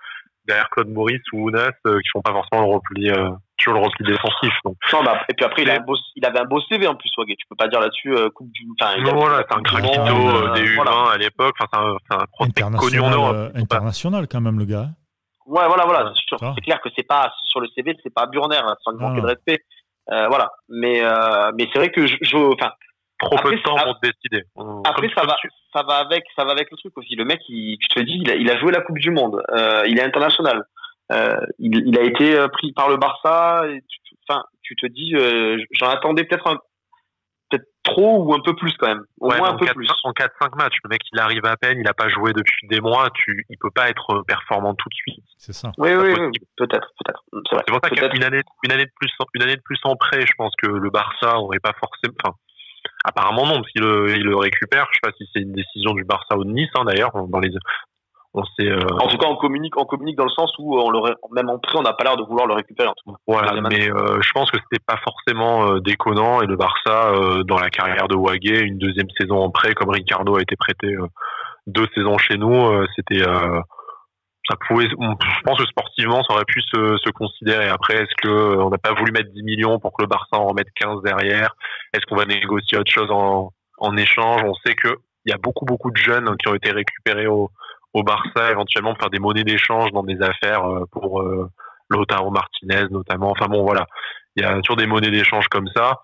derrière Claude Maurice ou Ounas euh, qui font pas forcément le repli, euh, toujours le repli défensif. Donc. Non, bah, et puis après, il, a un beau, il avait un beau C V en plus, Wagué. Tu peux pas dire là-dessus euh, Coupe du. Enfin, non, voilà, c'est un craquito euh, des U vingt voilà. à l'époque. Enfin, c'est un, c'est un prospect connu en Europe. Euh, international quand même, le gars. Ouais, voilà, voilà. C'est, sûr, c'est clair que c'est pas sur le C V, c'est pas Burner, hein, sans lui manquer de respect. Euh, voilà. Mais euh, mais c'est vrai que je, je enfin. Trop après, peu de temps pour te décider. Après, ça va, ça va avec, ça va avec le truc aussi. Le mec, il, je te dis, il a, il a joué la Coupe du Monde. Euh, il est international. Euh, il, il a été pris par le Barça. Et tu, enfin, tu te dis, euh, j'en attendais peut-être un, peut-être trop ou un peu plus quand même. Au ouais, moins un peu quatre, plus. En quatre cinq matchs, le mec, il arrive à peine. Il a pas joué depuis des mois. Tu, il peut pas être performant tout de suite. C'est ça. Oui, oui, oui, peut-être, peut-être. C'est vrai. C'est pour ça qu'une année, une année de plus, une année de plus en prêt, je pense que le Barça aurait pas forcément. Enfin, apparemment non, parce qu'il le, il le récupère. Je sais pas si c'est une décision du Barça ou de Nice, hein, d'ailleurs. Dans les, on sait. Euh... En tout cas, on communique, on communique dans le sens où on le, même en prêt, on n'a pas l'air de vouloir le récupérer. En tout cas. Voilà, mais euh, je pense que c'était pas forcément euh, déconnant et le Barça, euh, dans la carrière de Wagué, une deuxième saison en prêt, comme Ricardo a été prêté euh, deux saisons chez nous, euh, c'était. Euh, ça pouvait, on, je pense que sportivement, ça aurait pu se, se considérer. Après, est-ce que on n'a pas voulu mettre dix millions pour que le Barça en remette quinze derrière? Est-ce qu'on va négocier autre chose en, en échange? On sait que il y a beaucoup, beaucoup de jeunes qui ont été récupérés au, au Barça, éventuellement pour faire des monnaies d'échange dans des affaires pour euh, Lautaro Martinez notamment. Enfin bon, voilà. Il y a toujours des monnaies d'échange comme ça.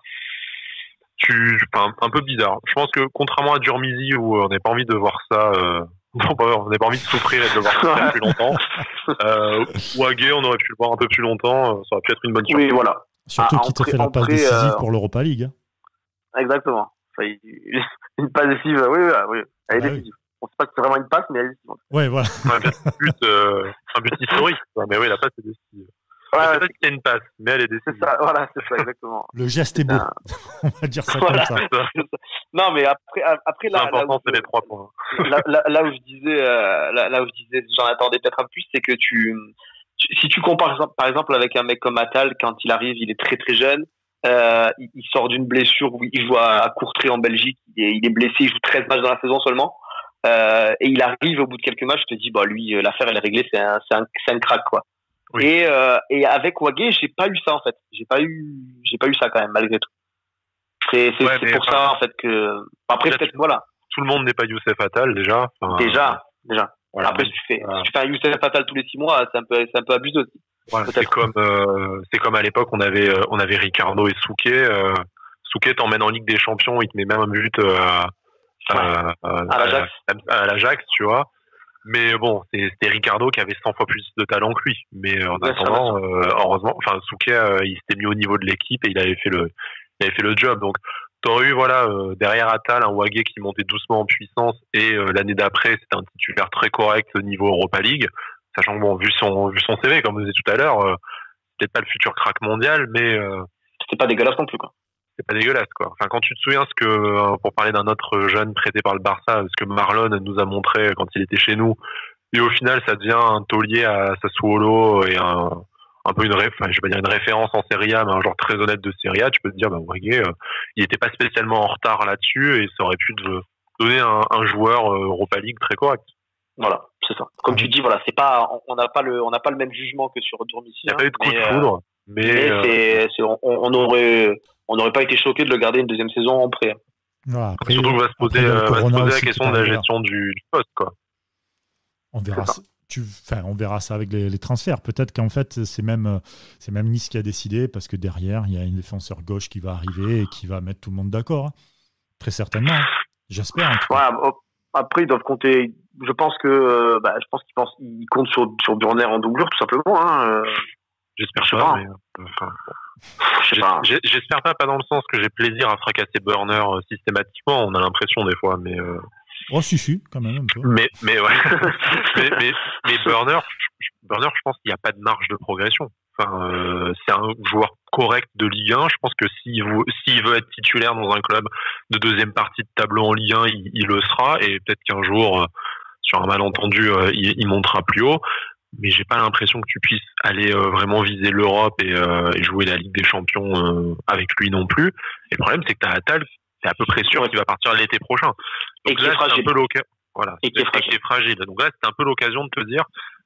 Tu, enfin, un peu bizarre. Je pense que contrairement à Durmizy où on n'a pas envie de voir ça, euh, on n'a pas envie de souffrir et de le voir ça plus longtemps. Euh, Wagué, on aurait pu le voir un peu plus longtemps. Ça aurait pu être une bonne surprise. Oui, voilà. Surtout ah, qu'il te fait la passe décisive euh... pour l'Europa League. Exactement. Enfin, une passe décisive, oui, oui, oui. Elle est ah, décisive. Oui. On ne sait pas que c'est vraiment une passe, mais elle est décisive. Ouais, voilà. un but, euh, un but historique. Mais oui, la passe est décisive. Ouais, je sais pas si c'est une passe, mais elle est décisive. C'est ça, voilà, c'est ça, exactement. Le geste est beau. Un... On va dire ça voilà, comme ça. ça. Non, mais après, après là, l'important, là où, c'est les trois points. Là, là, là où je disais, euh, là, là où je disais, j'en attendais peut-être un plus, c'est que tu, tu, si tu compares par exemple avec un mec comme Attal, quand il arrive, il est très très jeune, euh, il, il sort d'une blessure où il joue à, à Courtrai en Belgique, il est, il est blessé, il joue treize matchs dans la saison seulement. Euh, et il arrive au bout de quelques matchs, je te dis, bah lui, l'affaire elle est réglée, c'est un, c'est un, c'est un crack quoi. Oui. Et, euh, et avec Wagué, j'ai pas eu ça en fait. J'ai pas eu, j'ai pas eu ça quand même malgré tout. C'est, c'est, ouais, c'est pour ça en fait que. Après peut-être tu... voilà. Tout le monde n'est pas Youssef Attal déjà. Enfin, déjà, déjà. Voilà, après si tu fais, voilà. si tu fais un Youssef Attal tous les six mois, c'est un peu, c'est un peu abusé aussi. Voilà, c'est comme, euh, c'est comme à l'époque on avait, euh, on avait Ricardo et Souquet. Euh, Souquet t'emmène en Ligue des Champions, il te met même un but euh, ouais. à, à, à, l'Ajax. À, à l'Ajax, tu vois. Mais bon, c'était Ricardo qui avait cent fois plus de talent que lui. Mais en ouais, attendant, euh, heureusement, enfin Souquet, euh, il s'était mis au niveau de l'équipe et il avait fait le, il avait fait le job. Donc, t'aurais eu voilà euh, derrière Attal un Wagué qui montait doucement en puissance et euh, l'année d'après c'était un titulaire très correct au niveau Europa League. Sachant que bon, vu son, vu son C V, comme vous disiez tout à l'heure, euh, peut-être pas le futur crack mondial, mais euh, c'était pas dégueulasse non plus quoi. C'est pas dégueulasse quoi. Enfin quand tu te souviens ce que euh, pour parler d'un autre jeune prêté par le Barça, ce que Marlon nous a montré quand il était chez nous, et au final ça devient un taulier à Sassuolo et un un peu une ré... enfin, je vais pas dire une référence en Serie A, mais un genre très honnête de Serie A, tu peux te dire bah Wagué, euh, il était pas spécialement en retard là-dessus et ça aurait pu te donner un, un joueur euh, Europa League très correct. Voilà, c'est ça. Comme mmh. tu dis, voilà, c'est pas, on n'a pas le, on n'a pas le même jugement que sur Durmizy. Il n'y a pas eu de coup de foudre, mais, mais euh... c'est, c'est, on, on aurait, on n'aurait pas été choqué de le garder une deuxième saison en prêt. Voilà, après, surtout qu'on va se poser, euh, va se poser la question de la gestion du, du poste, quoi. On verra. Ça. Tu, enfin, on verra ça avec les, les transferts. Peut-être qu'en fait, c'est même, c'est même Nice qui a décidé parce que derrière, il y a un défenseur gauche qui va arriver et qui va mettre tout le monde d'accord. Hein. Très certainement. Hein. J'espère. En tout cas. Ouais, après, ils doivent compter. Je pense que, bah, je pense qu'ils pensent, ils comptent sur, sur Burner en doublure, tout simplement. Hein. J'espère pas. pas mais, enfin, bon. J'ai, j'espère pas, pas dans le sens que j'ai plaisir à fracasser Burner euh, systématiquement. On a l'impression des fois, mais. Euh... Oh si si, quand même un peu. Mais mais ouais. mais, mais mais Burner, Burner, je pense qu'il n'y a pas de marge de progression. Enfin, euh, c'est un joueur correct de Ligue un. Je pense que s'il veut, s'il veut être titulaire dans un club de deuxième partie de tableau en Ligue un, il, il le sera. Et peut-être qu'un jour, euh, sur un malentendu, euh, il, il montera plus haut. Mais j'ai pas l'impression que tu puisses aller euh, vraiment viser l'Europe et, euh, et jouer la Ligue des Champions euh, avec lui non plus. Et le problème, c'est que t'as Attal, c'est à peu près sûr qu'il va partir l'été prochain. Donc et là, c'est un peu l'occasion. Voilà. Et qui est fragile. fragile. Donc là, c'est un peu l'occasion de te dire,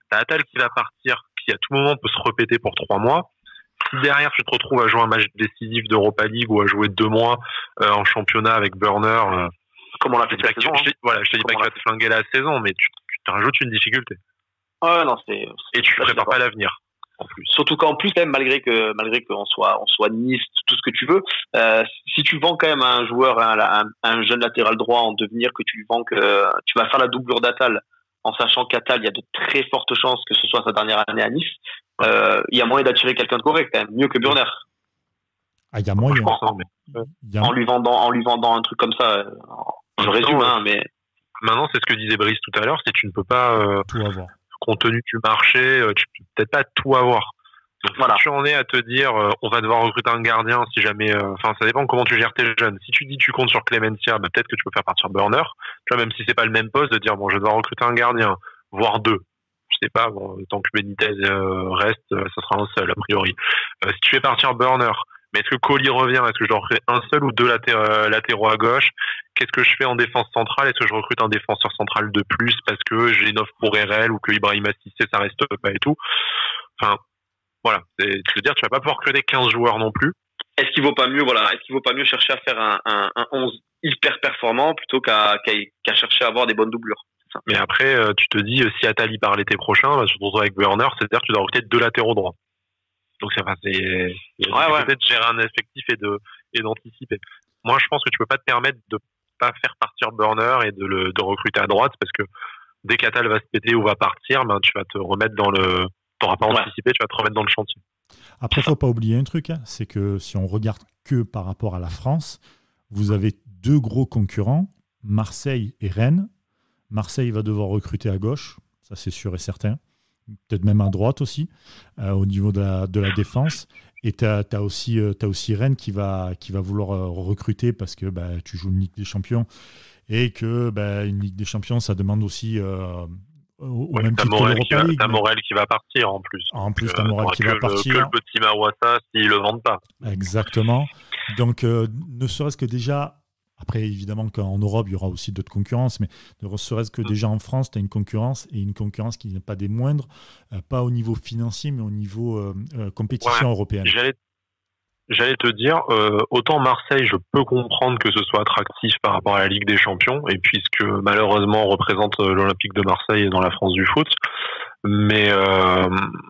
t'as Attal qui va partir, qui à tout moment peut se répéter pour trois mois. Si derrière tu te retrouves à jouer un match décisif d'Europa League ou à jouer deux mois euh, en championnat avec Burner, euh, comme on l'a fait cette saison. Je, je, voilà, je te dis pas qu'il va te flinguer la saison, mais tu, tu te rajoutes une difficulté. Ouais, non, c'est. Et tu prépares pas l'avenir. En plus. Surtout qu'en plus, même malgré que malgré qu'on soit on soit Nice, tout ce que tu veux, euh, si tu vends quand même à un joueur, un, un, un jeune latéral droit en devenir, que tu lui vends que euh, tu vas faire la doublure d'Attal, en sachant qu'Attal, il y a de très fortes chances que ce soit sa dernière année à Nice, euh, il y a moyen d'attirer quelqu'un de correct quand même, mieux que Burner. Ah, il y a moyen. Je pense, hein, mais... y a... En lui vendant, en lui vendant un truc comme ça, je résume, hein, mais. Maintenant, c'est ce que disait Brice tout à l'heure, c'est que tu ne peux pas euh, tout avoir. Compte tenu du marché, tu peux peut-être pas tout avoir. Donc, voilà. Si tu en es à te dire, euh, on va devoir recruter un gardien si jamais, enfin, euh, ça dépend comment tu gères tes jeunes. Si tu dis tu comptes sur Clemencia, bah, peut-être que tu peux faire partir Burner. Tu vois, même si c'est pas le même poste, de dire bon, je vais devoir recruter un gardien, voire deux. Je sais pas, bon, tant que Benitez euh, reste, euh, ça sera un seul a priori. Euh, si tu fais partir Burner, mais est-ce que Kohli revient? Est-ce que je dois recruter un seul ou deux laté- euh, latéraux à gauche? Qu'est-ce que je fais en défense centrale? Est-ce que je recrute un défenseur central de plus parce que j'ai une offre pour R L ou que Ibrahima Cissé ça reste pas et tout? Enfin, voilà. C'est, je veux dire, tu vas pas pouvoir recruter quinze joueurs non plus. Est-ce qu'il vaut pas mieux, voilà, est-ce qu'il vaut pas mieux chercher à faire un, un, un onze hyper performant plutôt qu'à, qu'à, qu'à chercher à avoir des bonnes doublures? Mais après, tu te dis, si Attal part l'été prochain, bah, tu te retrouves avec Burner, c'est-à-dire que tu dois recruter deux latéraux droits. Donc c'est, enfin, c'est, c'est ouais, ouais. peut-être gérer un effectif et de et d'anticiper. Moi, je pense que tu peux pas te permettre de pas faire partir Burner et de le de recruter à droite parce que dès qu'Attal va se péter ou va partir, ben tu vas te remettre dans le, t'auras pas ouais. anticipé, tu vas te remettre dans le chantier. Après, faut pas oublier un truc, hein, c'est que si on regarde que par rapport à la France, vous avez deux gros concurrents, Marseille et Rennes. Marseille va devoir recruter à gauche, ça c'est sûr et certain. Peut-être même à droite aussi, euh, au niveau de la, de la défense. Et tu as aussi, euh, aussi Rennes qui va, qui va vouloir euh, recruter parce que bah, tu joues une Ligue des Champions et que bah, une Ligue des Champions, ça demande aussi, euh, au ouais, même titre que l'Europa League. Tu as Morel qui va partir en plus. En plus, tu as Morel qui va le, partir. Que le petit Mawassa s'ils ne le vendent pas. Exactement. Donc, euh, ne serait-ce que déjà... Après, évidemment qu'en Europe, il y aura aussi d'autres concurrences, mais ne serait-ce que déjà en France, tu as une concurrence, et une concurrence qui n'est pas des moindres, euh, pas au niveau financier, mais au niveau euh, euh, compétition ouais, européenne. J'allais, j'allais te dire, euh, autant Marseille, je peux comprendre que ce soit attractif par rapport à la Ligue des Champions, et puisque malheureusement, on représente l'Olympique de Marseille dans la France du foot, mais... Euh,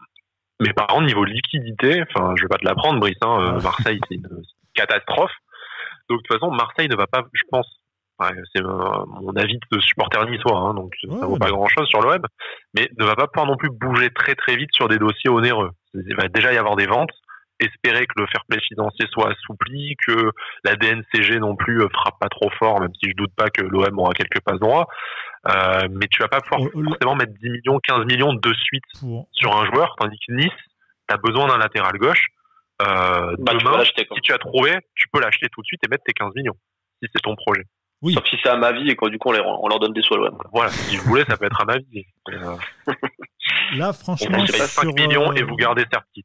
mais par contre, niveau liquidité, enfin, je vais pas te l'apprendre, Brice, hein, ouais. Marseille, c'est une catastrophe. Donc de toute façon, Marseille ne va pas, je pense, ouais, c'est euh, mon avis de supporter niçois, hein, donc ouais, ça vaut ouais, pas ouais. grand-chose sur l'O M, mais ne va pas pouvoir non plus bouger très très vite sur des dossiers onéreux. Il va déjà y avoir des ventes, espérer que le fair play financier soit assoupli, que la D N C G non plus frappe pas trop fort, même si je doute pas que l'O M aura quelques passes droits, euh, mais tu vas pas pouvoir oh, forcément le... mettre dix millions, quinze millions de suite pour... sur un joueur, tandis que Nice, t'as besoin d'un latéral gauche. Euh, bah, demain, tu si tu as trouvé, tu peux l'acheter tout de suite et mettre tes quinze millions, si c'est ton projet. Oui. Sauf si c'est à ma vie et que du coup on, les, on leur donne des sous à l'O M. Voilà, si vous voulez, ça peut être à ma vie. Euh... Là, franchement, on paye cinq millions et vous gardez Sertic.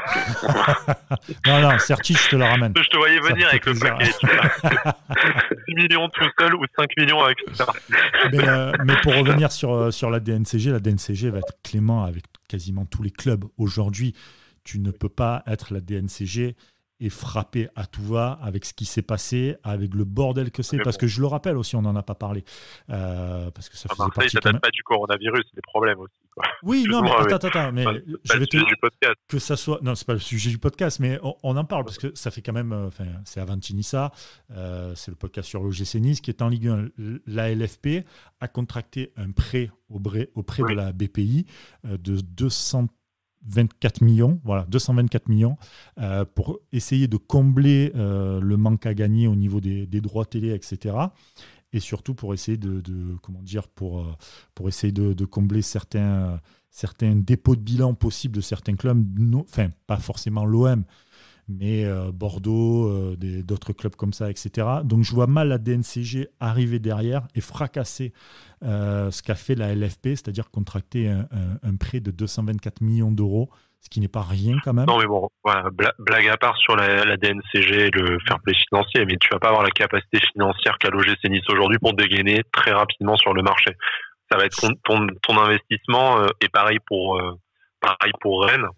non, non, Sertic, je te le ramène. Je te voyais venir avec le paquet. Tu vois. dix millions tout seul ou cinq millions avec Sertic. Mais, euh, mais pour revenir sur, sur la D N C G, la D N C G va être clément avec quasiment tous les clubs aujourd'hui. Tu ne peux pas être la D N C G et frapper à tout va avec ce qui s'est passé, avec le bordel que c'est. Mais parce bon. que je le rappelle aussi, on n'en a pas parlé. Euh, parce que ça faisait Marseille, ça ne date pas du coronavirus, c'est des problèmes aussi. Quoi. Oui, non, mais attends, attends, attends. Mais enfin, je vais te du podcast. Que ça soit. Non, c'est pas le sujet du podcast, mais on, on en parle parce que ça fait quand même. Enfin, euh, c'est Avantinissa, euh, c'est le podcast sur l'O G C Nice qui est en Ligue un. La L F P a contracté un prêt auprès, auprès oui. de la B P I euh, de deux cent vingt-quatre millions, voilà, deux cent vingt-quatre millions euh, pour essayer de combler euh, le manque à gagner au niveau des, des droits télé, et cetera. Et surtout pour essayer de, de comment dire, pour, pour essayer de, de combler certains, certains dépôts de bilan possibles de certains clubs, non, enfin pas forcément l'O M, mais euh, Bordeaux, euh, des, d'autres clubs comme ça, et cetera. Donc je vois mal la D N C G arriver derrière et fracasser euh, ce qu'a fait la L F P, c'est-à-dire contracter un, un, un prêt de deux cent vingt-quatre millions d'euros, ce qui n'est pas rien quand même. Non mais bon, voilà, blague à part sur la, la D N C G et le fair play financier, mais tu vas pas avoir la capacité financière qu'a l'O G C Nice aujourd'hui pour dégainer très rapidement sur le marché. ça va être ton, ton, ton investissement euh, et pareil pour, euh, pareil pour Rennes.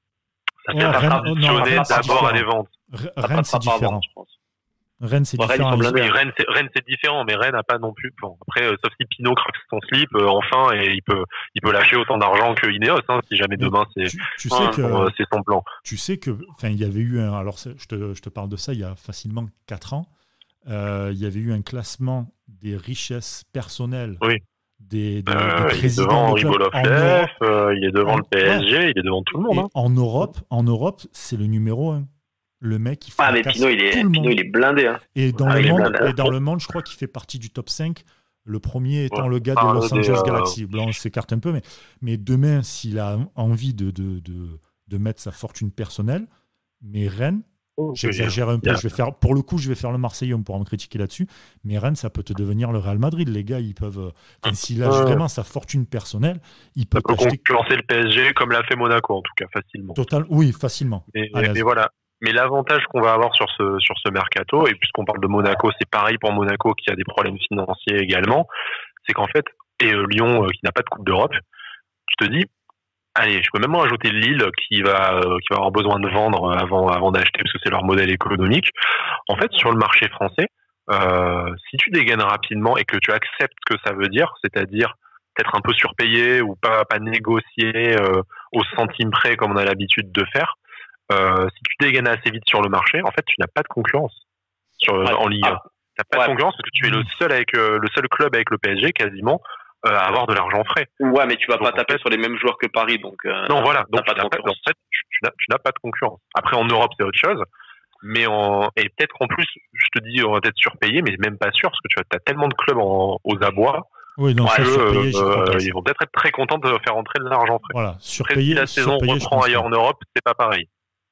Ça ouais, fait Rennes, non, Rennes, d'abord à les ventes. Rennes, c'est différent. je pense. Rennes, c'est Bon, Rennes, différent. ils sont Oui, Rennes, c'est, Rennes, c'est différent, mais Rennes n'a pas non plus. Bon, après, euh, sauf si Pinot craque son slip, euh, enfin, et il peut, il peut lâcher autant d'argent que Ineos, hein, si jamais Mais demain c'est, tu, tu sais que, son, euh, c'est son plan. Tu sais que, enfin, il y avait eu un. Alors, je te, je te parle de ça il y a facilement quatre ans. Euh, il y avait eu un classement des richesses personnelles. Oui. Des, des, euh, des présidents il est devant de Ribolovlev, euh, il est devant en, le P S G, ouais. il est devant tout le monde. Hein. En Europe, en Europe, c'est le numéro un. Le mec, il fait ah mais Pinot, il est, Pinot, il est blindé. Hein. Et dans ah, le monde, blindé. et dans le monde, je crois qu'il fait partie du top cinq. Le premier étant ouais. le gars ah, de Los Angeles euh... Galaxy. Blanc, on s'écarte un peu, mais, mais demain, s'il a envie de, de, de, de mettre sa fortune personnelle, mais Rennes, oh, j'exagère un peu, yeah. je vais faire, pour le coup, je vais faire le Marseillais, on pourra me critiquer là-dessus, mais Rennes, ça peut te devenir le Real Madrid. Les gars, ils peuvent, enfin, s'il a euh... vraiment sa fortune personnelle, il peut, ça peut concurrencer le P S G comme l'a fait Monaco, en tout cas, facilement. Total, oui, facilement. Et, et, et voilà. Mais l'avantage qu'on va avoir sur ce, sur ce mercato, et puisqu'on parle de Monaco, c'est pareil pour Monaco qui a des problèmes financiers également, c'est qu'en fait, et euh, Lyon euh, qui n'a pas de Coupe d'Europe, tu te dis, allez, je peux même rajouter Lille qui va, euh, qui va avoir besoin de vendre avant, avant d'acheter parce que c'est leur modèle économique. En fait, sur le marché français, euh, si tu dégaines rapidement et que tu acceptes ce que ça veut dire, c'est-à-dire peut-être un peu surpayé ou pas, pas négocier euh, au centime près comme on a l'habitude de faire, Euh, si tu dégaines assez vite sur le marché, en fait, tu n'as pas de concurrence sur, ouais. en Ligue un. Ah. Tu n'as pas ouais. de concurrence parce que tu es le seul avec euh, le seul club avec le P S G quasiment euh, à avoir de l'argent frais. Ouais, mais tu vas donc, pas taper fait, sur les mêmes joueurs que Paris, donc. Euh, non, voilà. Donc pas tu, n'as pas, en fait, tu, tu, n'as, tu n'as pas de concurrence. Après, en Europe, c'est autre chose. Mais en et peut-être qu'en plus, je te dis, on va peut-être surpayé, mais même pas sûr parce que tu as tellement de clubs en, aux abois. Oui, non, ça, que, surpayé, euh, ils vont peut-être être très contents de faire entrer de l'argent frais. Voilà, surpayé. Après, si la saison surpayé, reprend ailleurs en Europe, c'est pas pareil.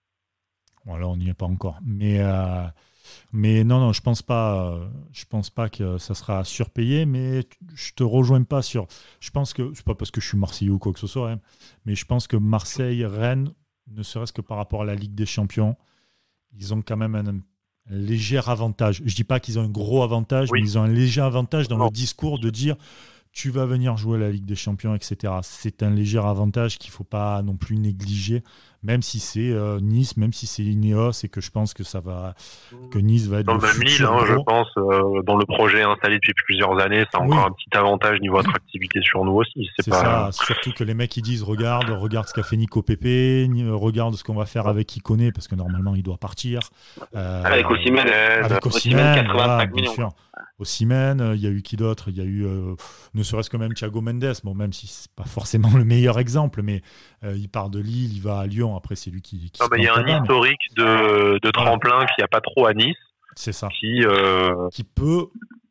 Voilà, on n'y est pas encore. Mais, euh, mais non, non, je pense pas. Euh, je pense pas que ça sera surpayé. Mais je te rejoins pas sur. Je pense que c'est pas parce que je suis Marseillais ou quoi que ce soit, hein, mais je pense que Marseille, Rennes, ne serait-ce que par rapport à la Ligue des Champions, ils ont quand même un, un léger avantage. Je dis pas qu'ils ont un gros avantage, oui. mais ils ont un léger avantage dans non. le discours de dire. Tu vas venir jouer à la Ligue des Champions, et cetera. C'est un léger avantage qu'il ne faut pas non plus négliger, même si c'est euh, Nice, même si c'est Ineos, et que je pense que ça va, que Nice va être dans le même Lille, hein, je pense, euh, dans le projet installé depuis plusieurs années, ça a oui. encore un petit avantage niveau attractivité sur nous aussi. C'est, c'est pas... ça, surtout que les mecs ils disent regarde, regarde ce qu'a fait Nico Pepe, regarde ce qu'on va faire avec Ikoné, parce que normalement il doit partir. Euh, avec Osimhen, avec Osimhen, voilà, bien sûr. Osimhen, il y a eu qui d'autre ? Il y a eu, euh, ne serait-ce que même Thiago Mendes, bon, même si c'est pas forcément le meilleur exemple, mais euh, il part de Lille, il va à Lyon, après c'est lui qui... qui non, il y a un là, historique mais... de, de tremplin voilà. qu'il n'y a pas trop à Nice. C'est ça. Qui, euh... qui, peut,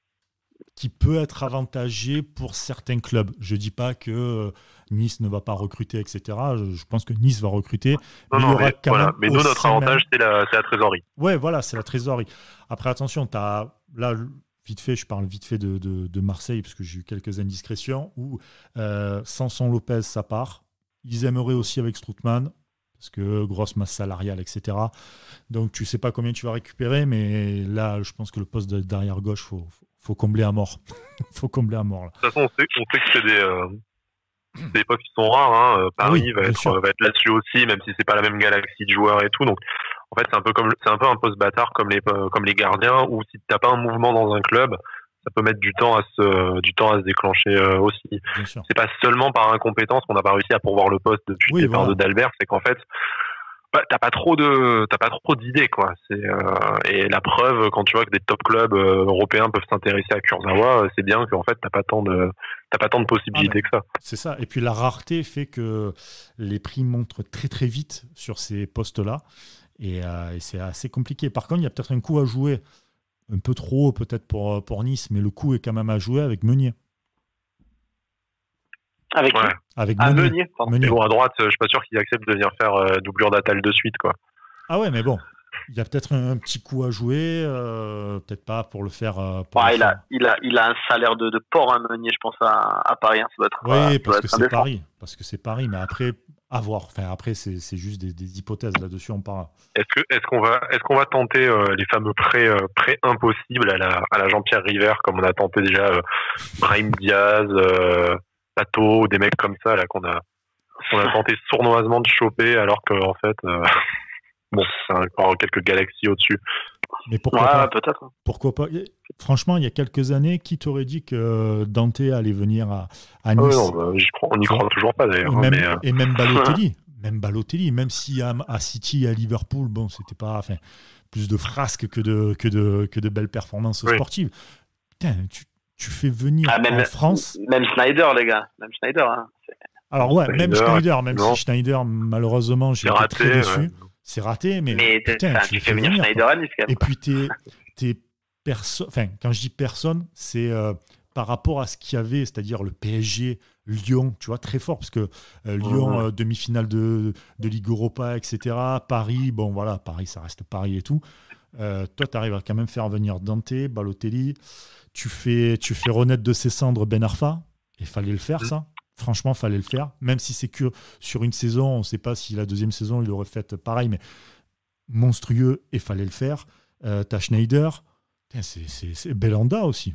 qui peut être avantagé pour certains clubs. Je ne dis pas que Nice ne va pas recruter, et cetera. Je, je pense que Nice va recruter. Non, mais non, il y aura mais, quand voilà. même mais nous, notre avantage, même... c'est, la, c'est la trésorerie. Ouais, voilà, c'est la trésorerie. Après, attention, tu as... Là, vite fait, je parle vite fait de, de, de Marseille, parce que j'ai eu quelques indiscrétions, où euh, Samson Lopez, ça part. Ils aimeraient aussi avec Strootman, parce que grosse masse salariale, et cetera. Donc, tu ne sais pas combien tu vas récupérer, mais là, je pense que le poste d'arrière-gauche, il faut, faut, faut combler à mort. Il faut combler à mort. Là. De toute façon, on sait, on sait que c'est des, euh, des postes qui sont rares. Hein. Paris oui, va, être, va être là-dessus aussi, même si ce n'est pas la même galaxie de joueurs et tout. Donc, en fait, c'est un peu comme c'est un peu un poste bâtard comme les comme les gardiens où si t'as pas un mouvement dans un club, ça peut mettre du temps à se du temps à se déclencher euh, aussi. C'est pas seulement par incompétence qu'on n'a pas réussi à pourvoir le poste depuis oui, le départ voilà. de Dalbert, c'est qu'en fait bah, t'as pas trop de t'as pas trop d'idées quoi. C'est euh, et la preuve quand tu vois que des top clubs euh, européens peuvent s'intéresser à Kurzawa, c'est bien qu'en fait t'as pas tant de t'as pas tant de possibilités ah, que ça. C'est ça. Et puis la rareté fait que les prix montent très très vite sur ces postes-là. Et, euh, et c'est assez compliqué. Par contre, il y a peut-être un coup à jouer, un peu trop peut-être pour, pour Nice, mais le coup est quand même à jouer avec Meunier. Avec ouais. Avec ah, Meunier. Meunier. Bon, à droite, je suis pas sûr qu'ils acceptent de venir faire euh, doublure d'Attal de suite, quoi. Ah ouais, mais bon, il y a peut-être un, un petit coup à jouer, euh, peut-être pas pour le faire. Euh, pour bah, le il, faire. A, il, a, il a un salaire de, de porc, hein, Meunier, je pense, à, à Paris. Hein, ça doit être, oui, euh, parce doit que être c'est Paris. Parce que c'est Paris, mais après, À voir. Enfin, après, c'est, c'est juste des, des hypothèses là-dessus. On parle. Est-ce que est-ce qu'on va est-ce qu'on va tenter euh, les fameux prêts euh, prêts impossibles à la à la Jean-Pierre River, comme on a tenté déjà euh, Brahim Diaz, euh, Pato, des mecs comme ça là qu'on a qu'on a tenté sournoisement de choper, alors que en fait euh, bon, c'est encore quelques galaxies au-dessus. Mais pourquoi Ouais, pas peut-être. Pourquoi pas Franchement, il y a quelques années, qui t'aurait dit que Dante allait venir à, à Ah Nice? ouais, non, bah, j'y crois- on n'y croit toujours pas Et d'ailleurs. hein, même, mais, euh, et même Balotelli, même Balotelli, même si à, à City et à Liverpool, bon, c'était pas, enfin, plus de frasques que de que de que de belles performances Oui. sportives. Putain, tu, tu fais venir Ah, même, en France. Même Schneider, les gars. Même Schneider. Hein. Alors ouais, Schneider, même Schneider, même non. si Schneider, malheureusement, j'ai C'est été raté, très déçu. ouais. C'est raté, mais, Mais t'es- putain, enfin, tu, tu les fais venir quoi. Schneider à Nice, quand même. Et puis t'es, t'es perso- enfin, quand je dis personne, c'est euh, par rapport à ce qu'il y avait, c'est-à-dire le P S G, Lyon, tu vois, très fort, parce que euh, Lyon, Mhm. euh, demi-finale de, de Ligue Europa, et cetera. Paris, bon voilà, Paris, ça reste Paris et tout. Euh, toi, tu arrives à quand même faire venir Dante, Balotelli. Tu fais, tu fais renaître de ses cendres Ben Arfa. Il fallait le faire, ça. Franchement, fallait le faire. Même si c'est que sur une saison, on ne sait pas si la deuxième saison, il aurait fait pareil, mais monstrueux, et fallait le faire. Euh, t'as Schneider. Putain, c'est, c'est, c'est Belanda aussi.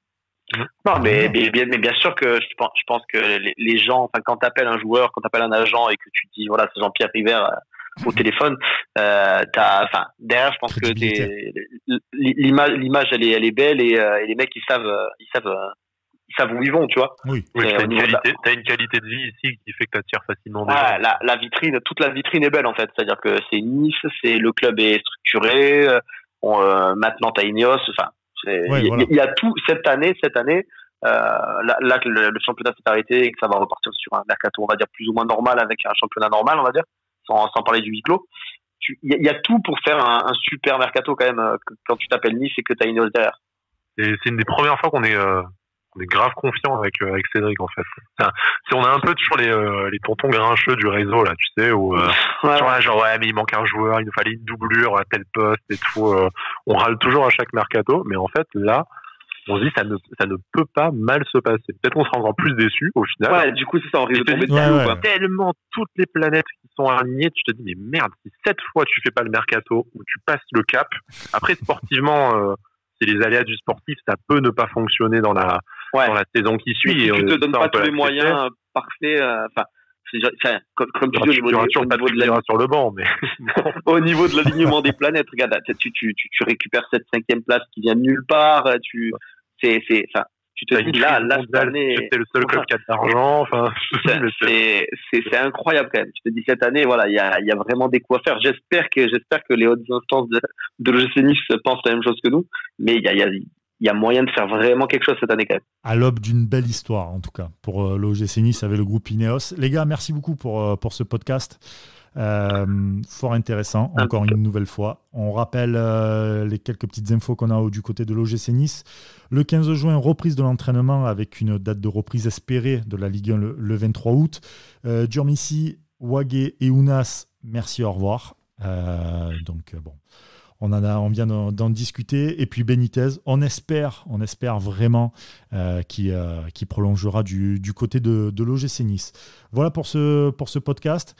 Non, mais, Ah. mais, bien, mais bien sûr que je pense, je pense que les, les gens, enfin, quand t'appelles un joueur, quand t'appelles un agent et que tu dis, voilà, c'est Jean-Pierre River euh, au téléphone, euh, t'as, enfin, derrière, je pense que t'es, l'image, l'image, elle est, elle est belle et, euh, et les mecs, ils savent, euh, ils savent, euh, ils savent où ils vont, tu vois. Oui. Oui, Et t'as, au une niveau de la- qualité, t'as une qualité de vie ici qui fait que t'attires facilement des Ah, gens. la, la vitrine, toute la vitrine est belle en fait. C'est-à-dire que c'est Nice, c'est le club est structuré. euh, On, euh, maintenant t'as Ineos. Enfin, c'est- il Ouais, y, voilà. il y a tout cette année. Cette année, euh, là, là que le, le championnat s'est arrêté et que ça va repartir sur un mercato, on va dire plus ou moins normal avec un championnat normal, on va dire, sans, sans parler du huis clos. Tu- Il y, a- il y a tout pour faire un, un super mercato quand même. euh, que- Quand tu t'appelles Nice et que t'as Ineos derrière. Et c'est une des premières fois qu'on est, euh, on est grave confiant avec, euh, avec Cédric en fait. Enfin, c'est- on a un peu toujours les, euh, les tontons grincheux du réseau là, tu sais, où euh, Ouais, genre, là, genre ouais mais il manque un joueur, il nous fallait une doublure à tel poste et tout. euh, on râle toujours à chaque mercato, mais en fait là, on se dit ça ne ça ne peut pas mal se passer. Peut-être qu'on sera encore plus déçus au final. ouais, du coup c'est ça, on risque de tomber Ouais, dessus, ouais. quoi. Tellement toutes les planètes qui sont alignées, tu te dis mais merde, si cette fois tu fais pas le mercato ou tu passes le cap, après sportivement, euh, c'est les aléas du sportif, ça peut ne pas fonctionner dans la Ouais. dans la saison qui suit. Si et, tu euh, te donnes ça, on pas peut tous les l'accepter. moyens euh, parfaits, euh, enfin, c'est- enfin, comme, comme tu Il y dis, au aura niveau, toujours au pas de niveau de la, Khedira sur le banc, mais au niveau de l'alignement des planètes, regarde, tu, tu, tu, tu récupères cette cinquième place qui vient de nulle part, tu, c'est, c'est, enfin, tu te t'as dis une là, crise là, cette mondiale, année, c'est le seul club qui a de l'argent. Enfin, c'est, mais c'est- c'est, c'est, c'est incroyable quand même. Tu te dis cette année, voilà, il y a, il y a vraiment des coups à faire. J'espère que, j'espère que les hautes instances de, de l'O G C Nice pensent la même chose que nous, mais il y a, il y a, il y a moyen de faire vraiment quelque chose cette année quand même. À l'aube d'une belle histoire, en tout cas, pour euh, l'O G C Nice avec le groupe Ineos. Les gars, merci beaucoup pour, euh, pour ce podcast. Euh, fort intéressant, Un encore une nouvelle fois. On rappelle euh, les quelques petites infos qu'on a au- du côté de l'O G C Nice. Le quinze juin, reprise de l'entraînement avec une date de reprise espérée de la Ligue un le, le vingt-trois août. Euh, Djormissi, Wagué et Ounas, merci, au revoir. Euh, donc, bon. On, en a, on vient d'en, d'en discuter. Et puis Benitez, on espère, on espère vraiment euh, qu'il, euh, qu'il prolongera du, du côté de, de l'O G C Nice. Voilà pour ce, pour ce podcast.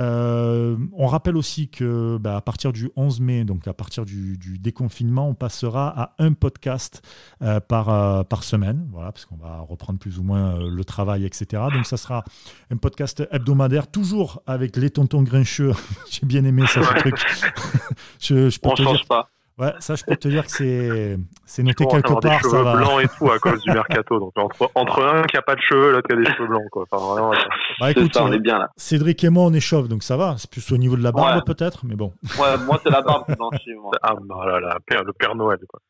Euh, on rappelle aussi que bah, à partir du onze mai, donc à partir du, du déconfinement, on passera à un podcast euh, par, euh, par semaine, voilà, parce qu'on va reprendre plus ou moins euh, le travail, et cetera. Donc ça sera un podcast hebdomadaire, toujours avec les tontons grincheux. J'ai bien aimé ça, ce truc. je, je peux On te change dire, pas. ouais, ça, je peux te dire que c'est, c'est noté on va quelque avoir des part. Ça cheveux va. blancs et tout à cause du mercato. Donc entre entre un qui a pas de cheveux, l'autre qui a des cheveux blancs, quoi. Enfin, vraiment, Bah, C'est écoute, ça, on euh, est bien là. Cédric et moi, on est chauve, donc ça va. C'est plus au niveau de la barbe, Ouais. peut-être, mais bon. Ouais, moi c'est la barbe qui blanchit, moi. ah bah là là, père- le Père Noël, quoi.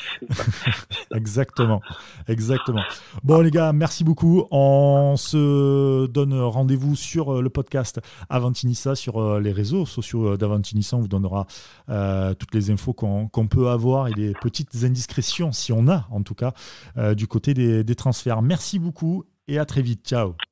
Exactement, exactement. Bon les gars, merci beaucoup. On se donne rendez-vous sur euh, le podcast Avantinissa, sur euh, les réseaux sociaux euh, d'Avantinissa. On vous donnera euh, toutes les infos qu'on, qu'on peut avoir et les petites indiscrétions, si on a en tout cas, euh, du côté des, des transferts. Merci beaucoup et à très vite. Ciao.